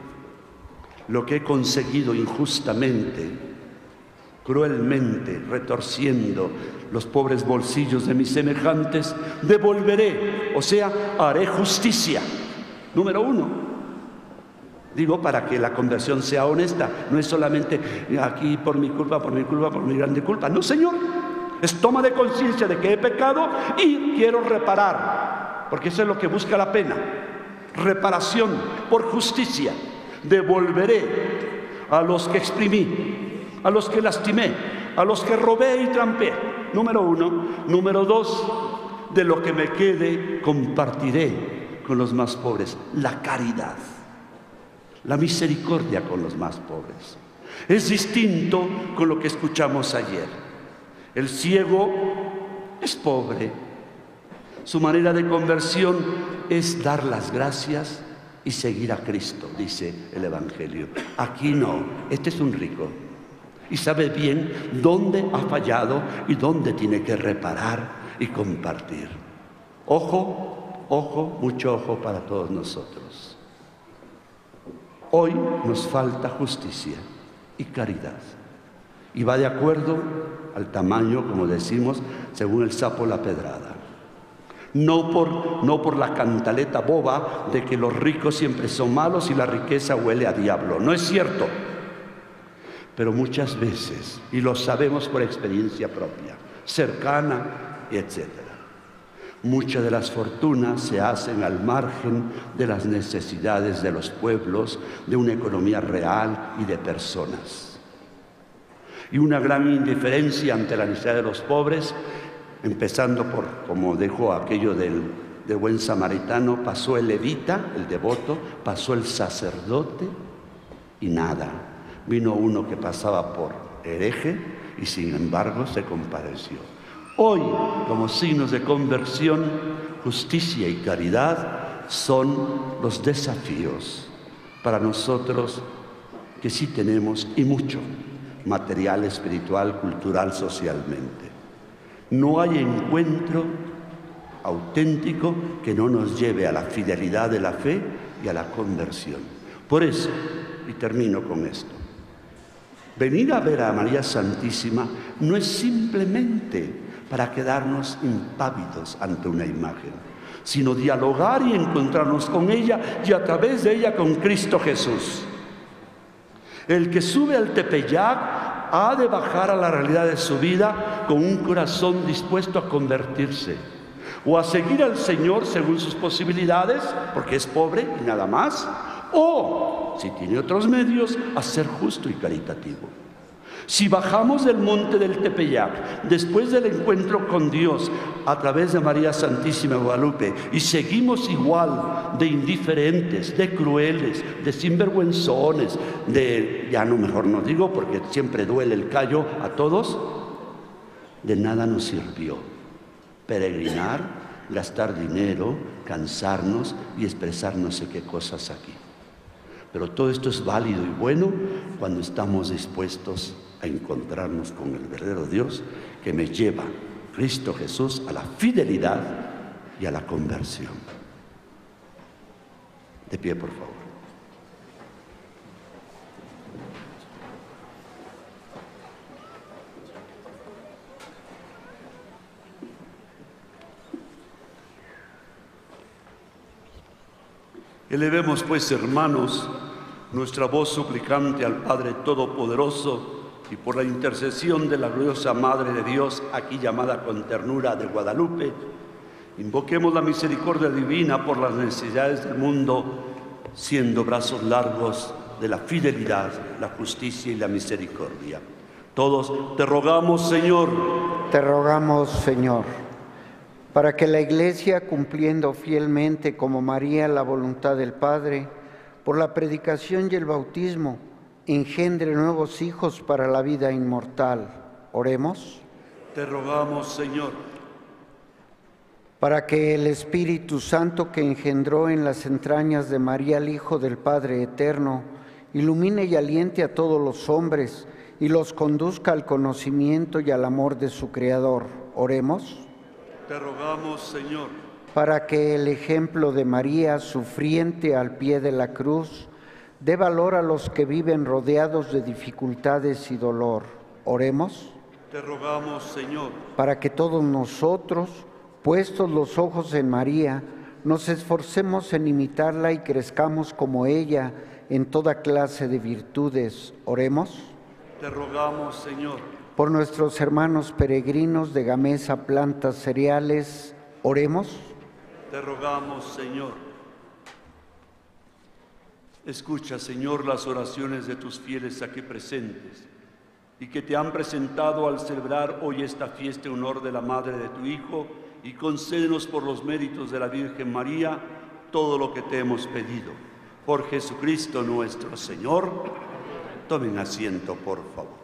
lo que he conseguido injustamente, cruelmente, retorciendo los pobres bolsillos de mis semejantes, devolveré, o sea, haré justicia. Número uno, digo, para que la conversión sea honesta, no es solamente aquí por mi culpa, por mi grande culpa. No, Señor, es toma de conciencia de que he pecado y quiero reparar, porque eso es lo que busca la pena, reparación por justicia. Devolveré a los que exprimí, a los que lastimé, a los que robé y trampé. Número 1. Número 2, de lo que me quede compartiré con los más pobres. La caridad, la misericordia con los más pobres. Es distinto con lo que escuchamos ayer. El ciego es pobre. Su manera de conversión es dar las gracias y seguir a Cristo, dice el Evangelio. Aquí no, este es un rico y sabe bien dónde ha fallado y dónde tiene que reparar y compartir. Ojo, ojo, mucho ojo para todos nosotros. Hoy nos falta justicia y caridad, y va de acuerdo al tamaño, como decimos, según el sapo la pedrada. No por la cantaleta boba de que los ricos siempre son malos y la riqueza huele a diablo. No es cierto. Pero muchas veces, y lo sabemos por experiencia propia, cercana, etc., muchas de las fortunas se hacen al margen de las necesidades de los pueblos, de una economía real y de personas. Y una gran indiferencia ante la necesidad de los pobres, empezando por, como dijo aquello del buen samaritano, pasó el levita, el devoto, pasó el sacerdote y nada. Vino uno que pasaba por hereje y sin embargo se compadeció. Hoy, como signos de conversión, justicia y caridad son los desafíos para nosotros que sí tenemos, y mucho, material, espiritual, cultural, socialmente. No hay encuentro auténtico que no nos lleve a la fidelidad de la fe y a la conversión. Por eso, y termino con esto, venir a ver a María Santísima no es simplemente para quedarnos impávidos ante una imagen, sino dialogar y encontrarnos con ella y a través de ella con Cristo Jesús. El que sube al Tepeyac ha de bajar a la realidad de su vida con un corazón dispuesto a convertirse o a seguir al Señor según sus posibilidades, porque es pobre y nada más, o, si tiene otros medios, a ser justo y caritativo. Si bajamos del monte del Tepeyac, después del encuentro con Dios a través de María Santísima Guadalupe, y seguimos igual de indiferentes, de crueles, de sinvergüenzones, ya no, mejor no digo porque siempre duele el callo a todos, de nada nos sirvió peregrinar, gastar dinero, cansarnos y expresar no sé qué cosas aquí. Pero todo esto es válido y bueno cuando estamos dispuestos a encontrarnos con el verdadero Dios que me lleva, Cristo Jesús, a la fidelidad y a la conversión. De pie, por favor. Elevemos pues, hermanos, nuestra voz suplicante al Padre Todopoderoso y por la intercesión de la gloriosa Madre de Dios, aquí llamada con ternura de Guadalupe, invoquemos la misericordia divina por las necesidades del mundo, siendo brazos largos de la fidelidad, la justicia y la misericordia. Todos te rogamos, Señor. Te rogamos, Señor, para que la Iglesia, cumpliendo fielmente como María la voluntad del Padre, por la predicación y el bautismo, engendre nuevos hijos para la vida inmortal. Oremos. Te rogamos, Señor. Para que el Espíritu Santo que engendró en las entrañas de María el Hijo del Padre Eterno, ilumine y aliente a todos los hombres y los conduzca al conocimiento y al amor de su Creador. Oremos. Te rogamos, Señor. Para que el ejemplo de María, sufriente al pie de la cruz, dé valor a los que viven rodeados de dificultades y dolor. Oremos. Te rogamos, Señor. Para que todos nosotros, puestos los ojos en María, nos esforcemos en imitarla y crezcamos como ella en toda clase de virtudes. Oremos. Te rogamos, Señor. Por nuestros hermanos peregrinos de Gamesa Plantas Cereales, oremos. Te rogamos, Señor. Escucha, Señor, las oraciones de tus fieles aquí presentes y que te han presentado al celebrar hoy esta fiesta en honor de la Madre de tu Hijo, y concédenos por los méritos de la Virgen María todo lo que te hemos pedido. Por Jesucristo nuestro Señor. Tomen asiento, por favor.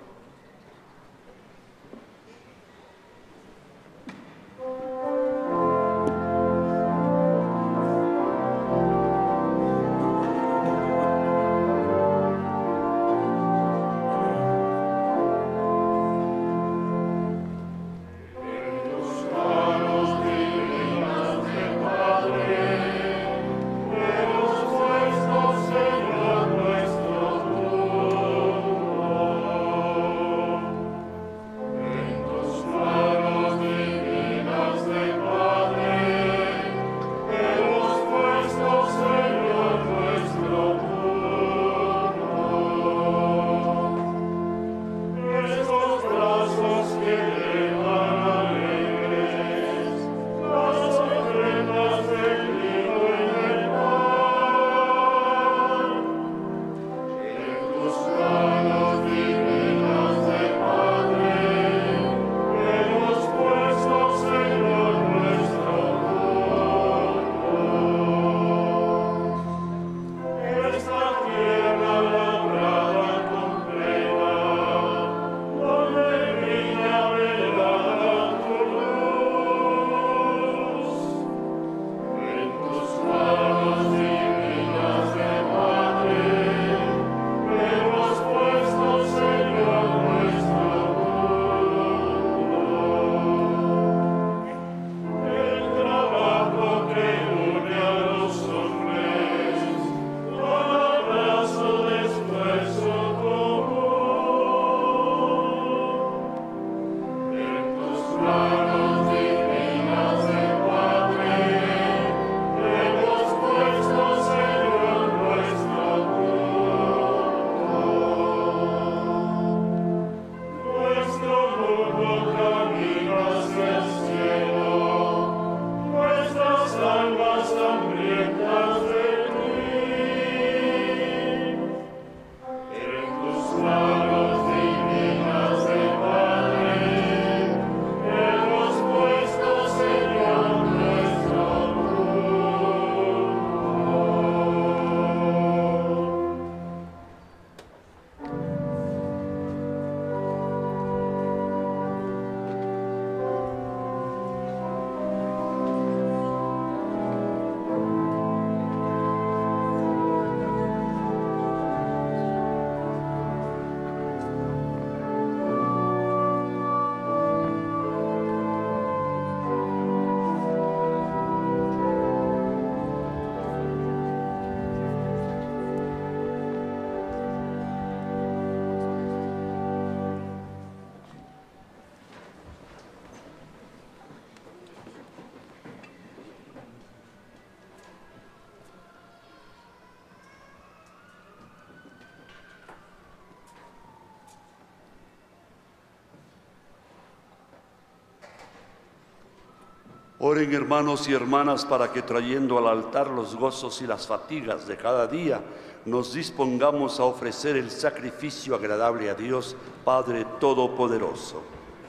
Oren, hermanos y hermanas, para que trayendo al altar los gozos y las fatigas de cada día, nos dispongamos a ofrecer el sacrificio agradable a Dios, Padre Todopoderoso.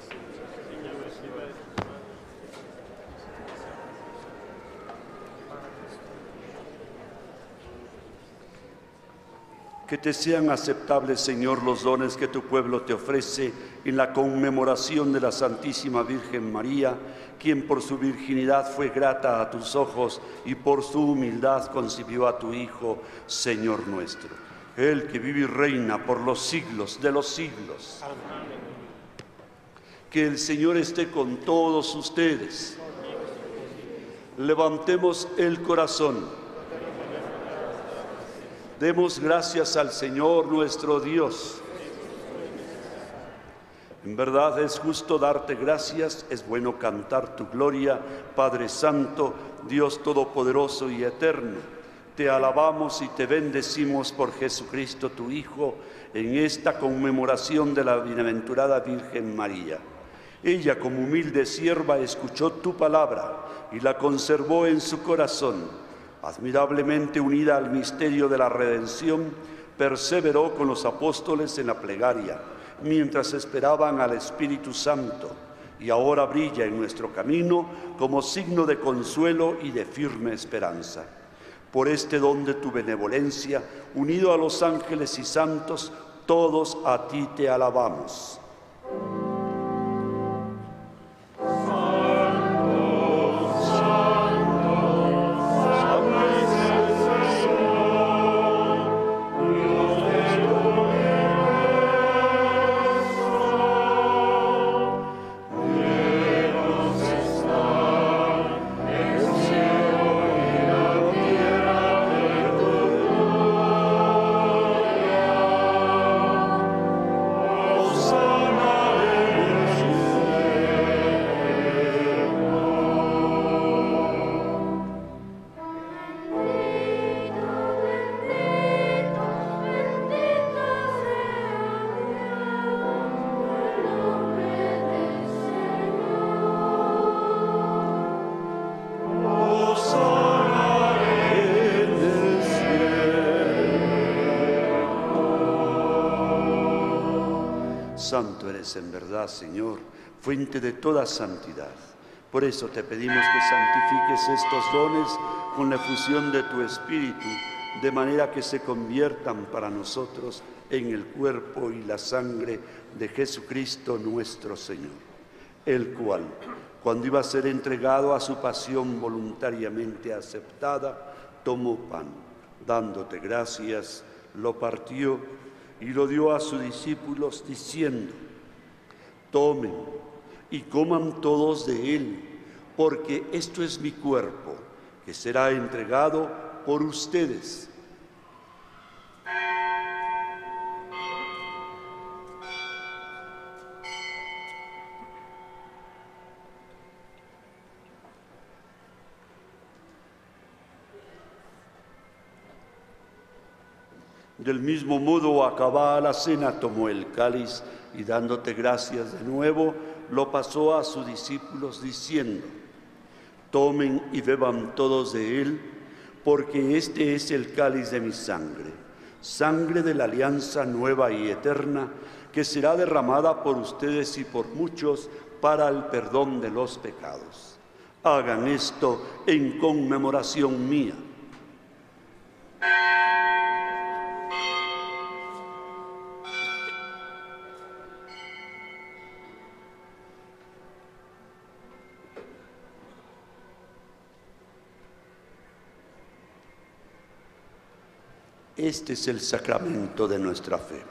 Que te sean aceptables, Señor, los dones que tu pueblo te ofrece en la conmemoración de la Santísima Virgen María, quien por su virginidad fue grata a tus ojos y por su humildad concibió a tu Hijo, Señor nuestro. Él que vive y reina por los siglos de los siglos. Amén. Que el Señor esté con todos ustedes. Levantemos el corazón. Demos gracias al Señor nuestro Dios. En verdad es justo darte gracias, es bueno cantar tu gloria, Padre Santo, Dios Todopoderoso y Eterno. Te alabamos y te bendecimos por Jesucristo tu Hijo, en esta conmemoración de la bienaventurada Virgen María. Ella, como humilde sierva, escuchó tu palabra y la conservó en su corazón. Admirablemente unida al misterio de la redención, perseveró con los apóstoles en la plegaria mientras esperaban al Espíritu Santo, y ahora brilla en nuestro camino como signo de consuelo y de firme esperanza. Por este don de tu benevolencia, unido a los ángeles y santos, todos a ti te alabamos. Santo eres en verdad, Señor, fuente de toda santidad. Por eso te pedimos que santifiques estos dones con la efusión de tu Espíritu, de manera que se conviertan para nosotros en el cuerpo y la sangre de Jesucristo nuestro Señor, el cual, cuando iba a ser entregado a su pasión voluntariamente aceptada, tomó pan, dándote gracias, lo partió y lo dio a sus discípulos diciendo: tomen y coman todos de él, porque esto es mi cuerpo, que será entregado por ustedes. Del mismo modo, acabada la cena, tomó el cáliz y dándote gracias de nuevo, lo pasó a sus discípulos diciendo: tomen y beban todos de él, porque este es el cáliz de mi sangre, sangre de la alianza nueva y eterna, que será derramada por ustedes y por muchos para el perdón de los pecados. Hagan esto en conmemoración mía. Este es el sacramento de nuestra fe.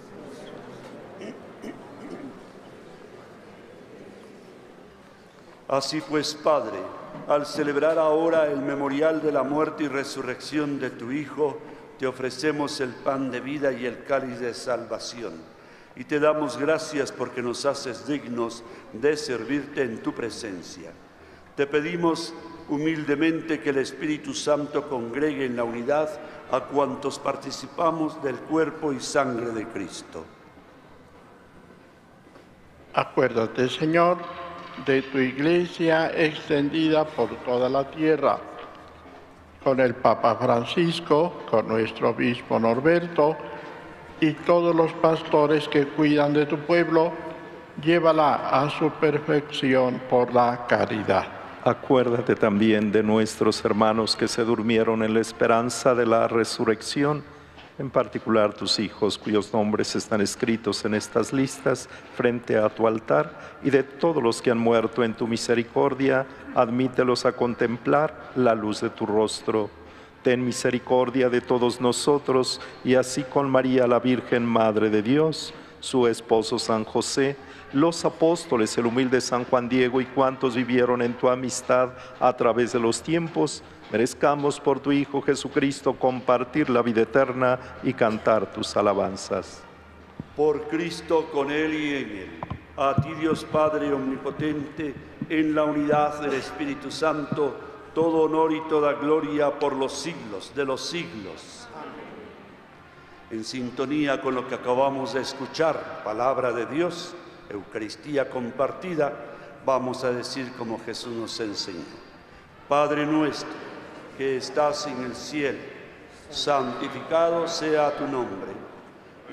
Así pues, Padre, al celebrar ahora el memorial de la muerte y resurrección de tu Hijo, te ofrecemos el pan de vida y el cáliz de salvación. Y te damos gracias porque nos haces dignos de servirte en tu presencia. Te pedimos humildemente que el Espíritu Santo congregue en la unidad a cuantos participamos del cuerpo y sangre de Cristo. Acuérdate, Señor, de tu Iglesia extendida por toda la tierra, con el Papa Francisco, con nuestro obispo Norberto y todos los pastores que cuidan de tu pueblo, llévala a su perfección por la caridad. Acuérdate también de nuestros hermanos que se durmieron en la esperanza de la resurrección, en particular tus hijos cuyos nombres están escritos en estas listas frente a tu altar, y de todos los que han muerto en tu misericordia, admítelos a contemplar la luz de tu rostro. Ten misericordia de todos nosotros, y así con María la Virgen Madre de Dios, su esposo San José, los apóstoles, el humilde San Juan Diego y cuantos vivieron en tu amistad a través de los tiempos, merezcamos por tu Hijo Jesucristo compartir la vida eterna y cantar tus alabanzas. Por Cristo, con Él y en Él, a ti Dios Padre omnipotente, en la unidad del Espíritu Santo, todo honor y toda gloria por los siglos de los siglos. Amén. En sintonía con lo que acabamos de escuchar, palabra de Dios, Eucaristía compartida, vamos a decir como Jesús nos enseñó: Padre nuestro, que estás en el cielo, santificado sea tu nombre.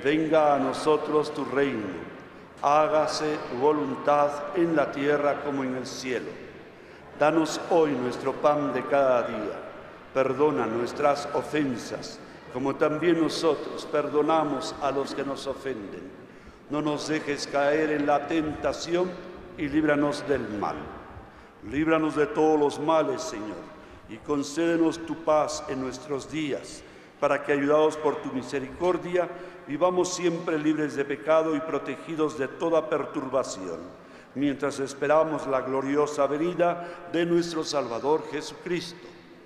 Venga a nosotros tu reino, hágase tu voluntad en la tierra como en el cielo. Danos hoy nuestro pan de cada día, perdona nuestras ofensas, como también nosotros perdonamos a los que nos ofenden. No nos dejes caer en la tentación y líbranos del mal. Líbranos de todos los males, Señor, y concédenos tu paz en nuestros días, para que, ayudados por tu misericordia, vivamos siempre libres de pecado y protegidos de toda perturbación, mientras esperamos la gloriosa venida de nuestro Salvador Jesucristo.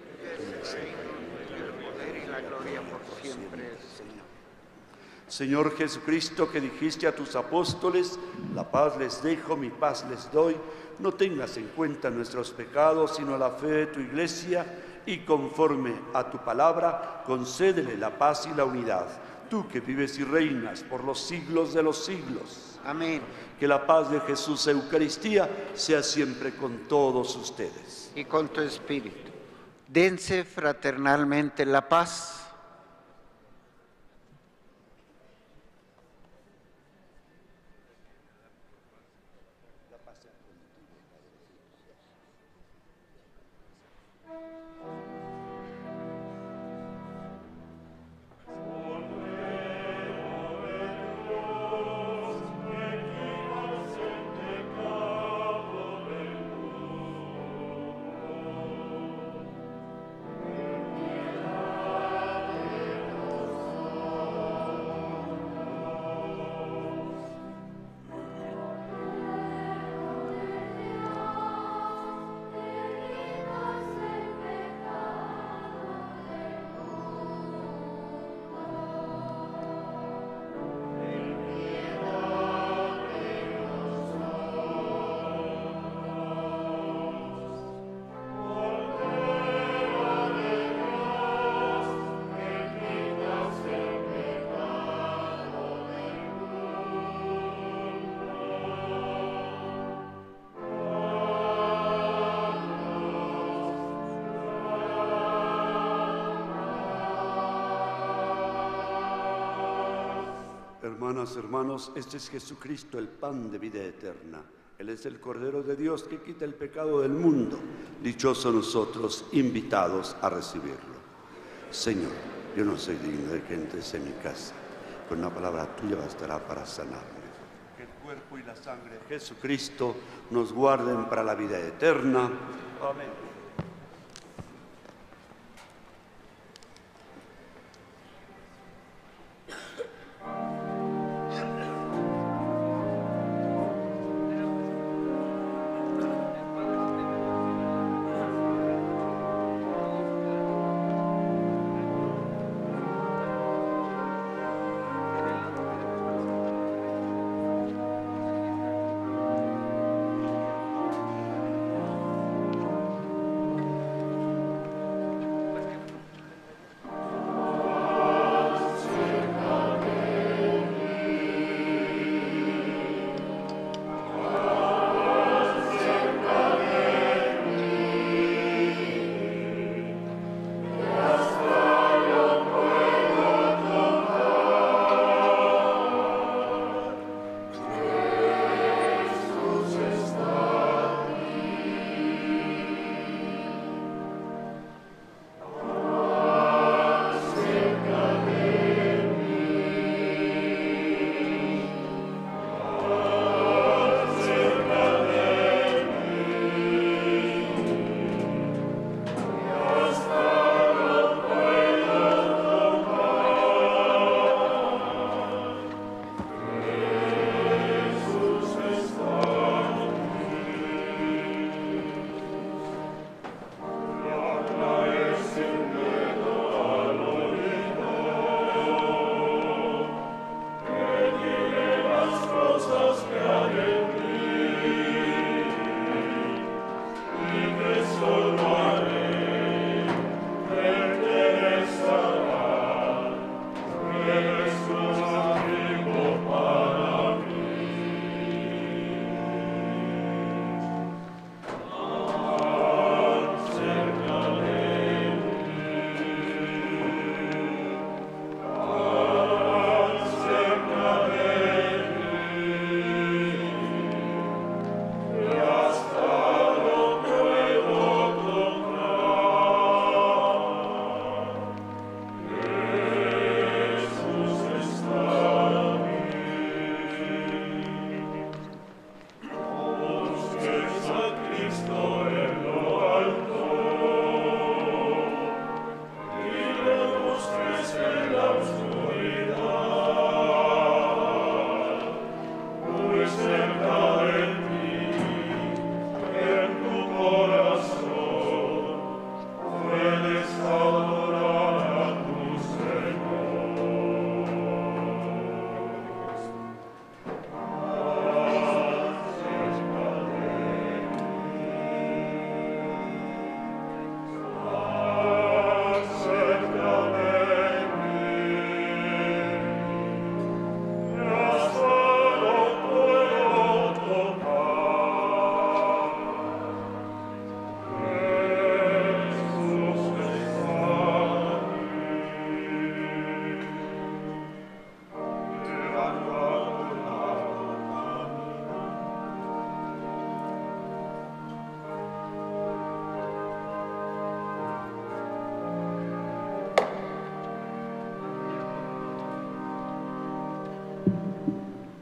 Señor Jesucristo, que dijiste a tus apóstoles, la paz les dejo, mi paz les doy, no tengas en cuenta nuestros pecados, sino la fe de tu Iglesia, y conforme a tu palabra, concédele la paz y la unidad. Tú que vives y reinas por los siglos de los siglos. Amén. Que la paz de Jesús Eucaristía sea siempre con todos ustedes. Y con tu espíritu. Dense fraternalmente la paz. Hermanas, hermanos, este es Jesucristo, el pan de vida eterna. Él es el Cordero de Dios que quita el pecado del mundo. Dichosos nosotros, invitados a recibirlo. Señor, yo no soy digno de que entres en mi casa, pero una palabra tuya bastará para sanarme. Que el cuerpo y la sangre de Jesucristo nos guarden para la vida eterna. Amén.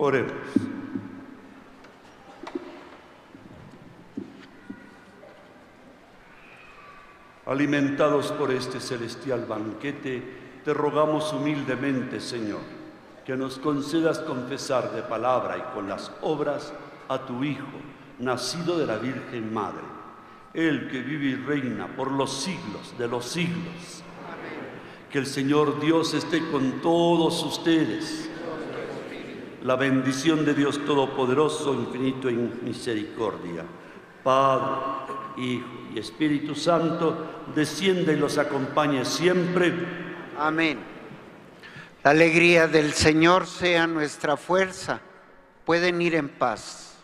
Oremos. Alimentados por este celestial banquete, te rogamos humildemente, Señor, que nos concedas confesar de palabra y con las obras a tu Hijo, nacido de la Virgen Madre, Él que vive y reina por los siglos de los siglos. Amén. Que el Señor Dios esté con todos ustedes. La bendición de Dios Todopoderoso, infinito en misericordia, Padre, Hijo y Espíritu Santo, descienda y los acompañe siempre. Amén. La alegría del Señor sea nuestra fuerza. Pueden ir en paz.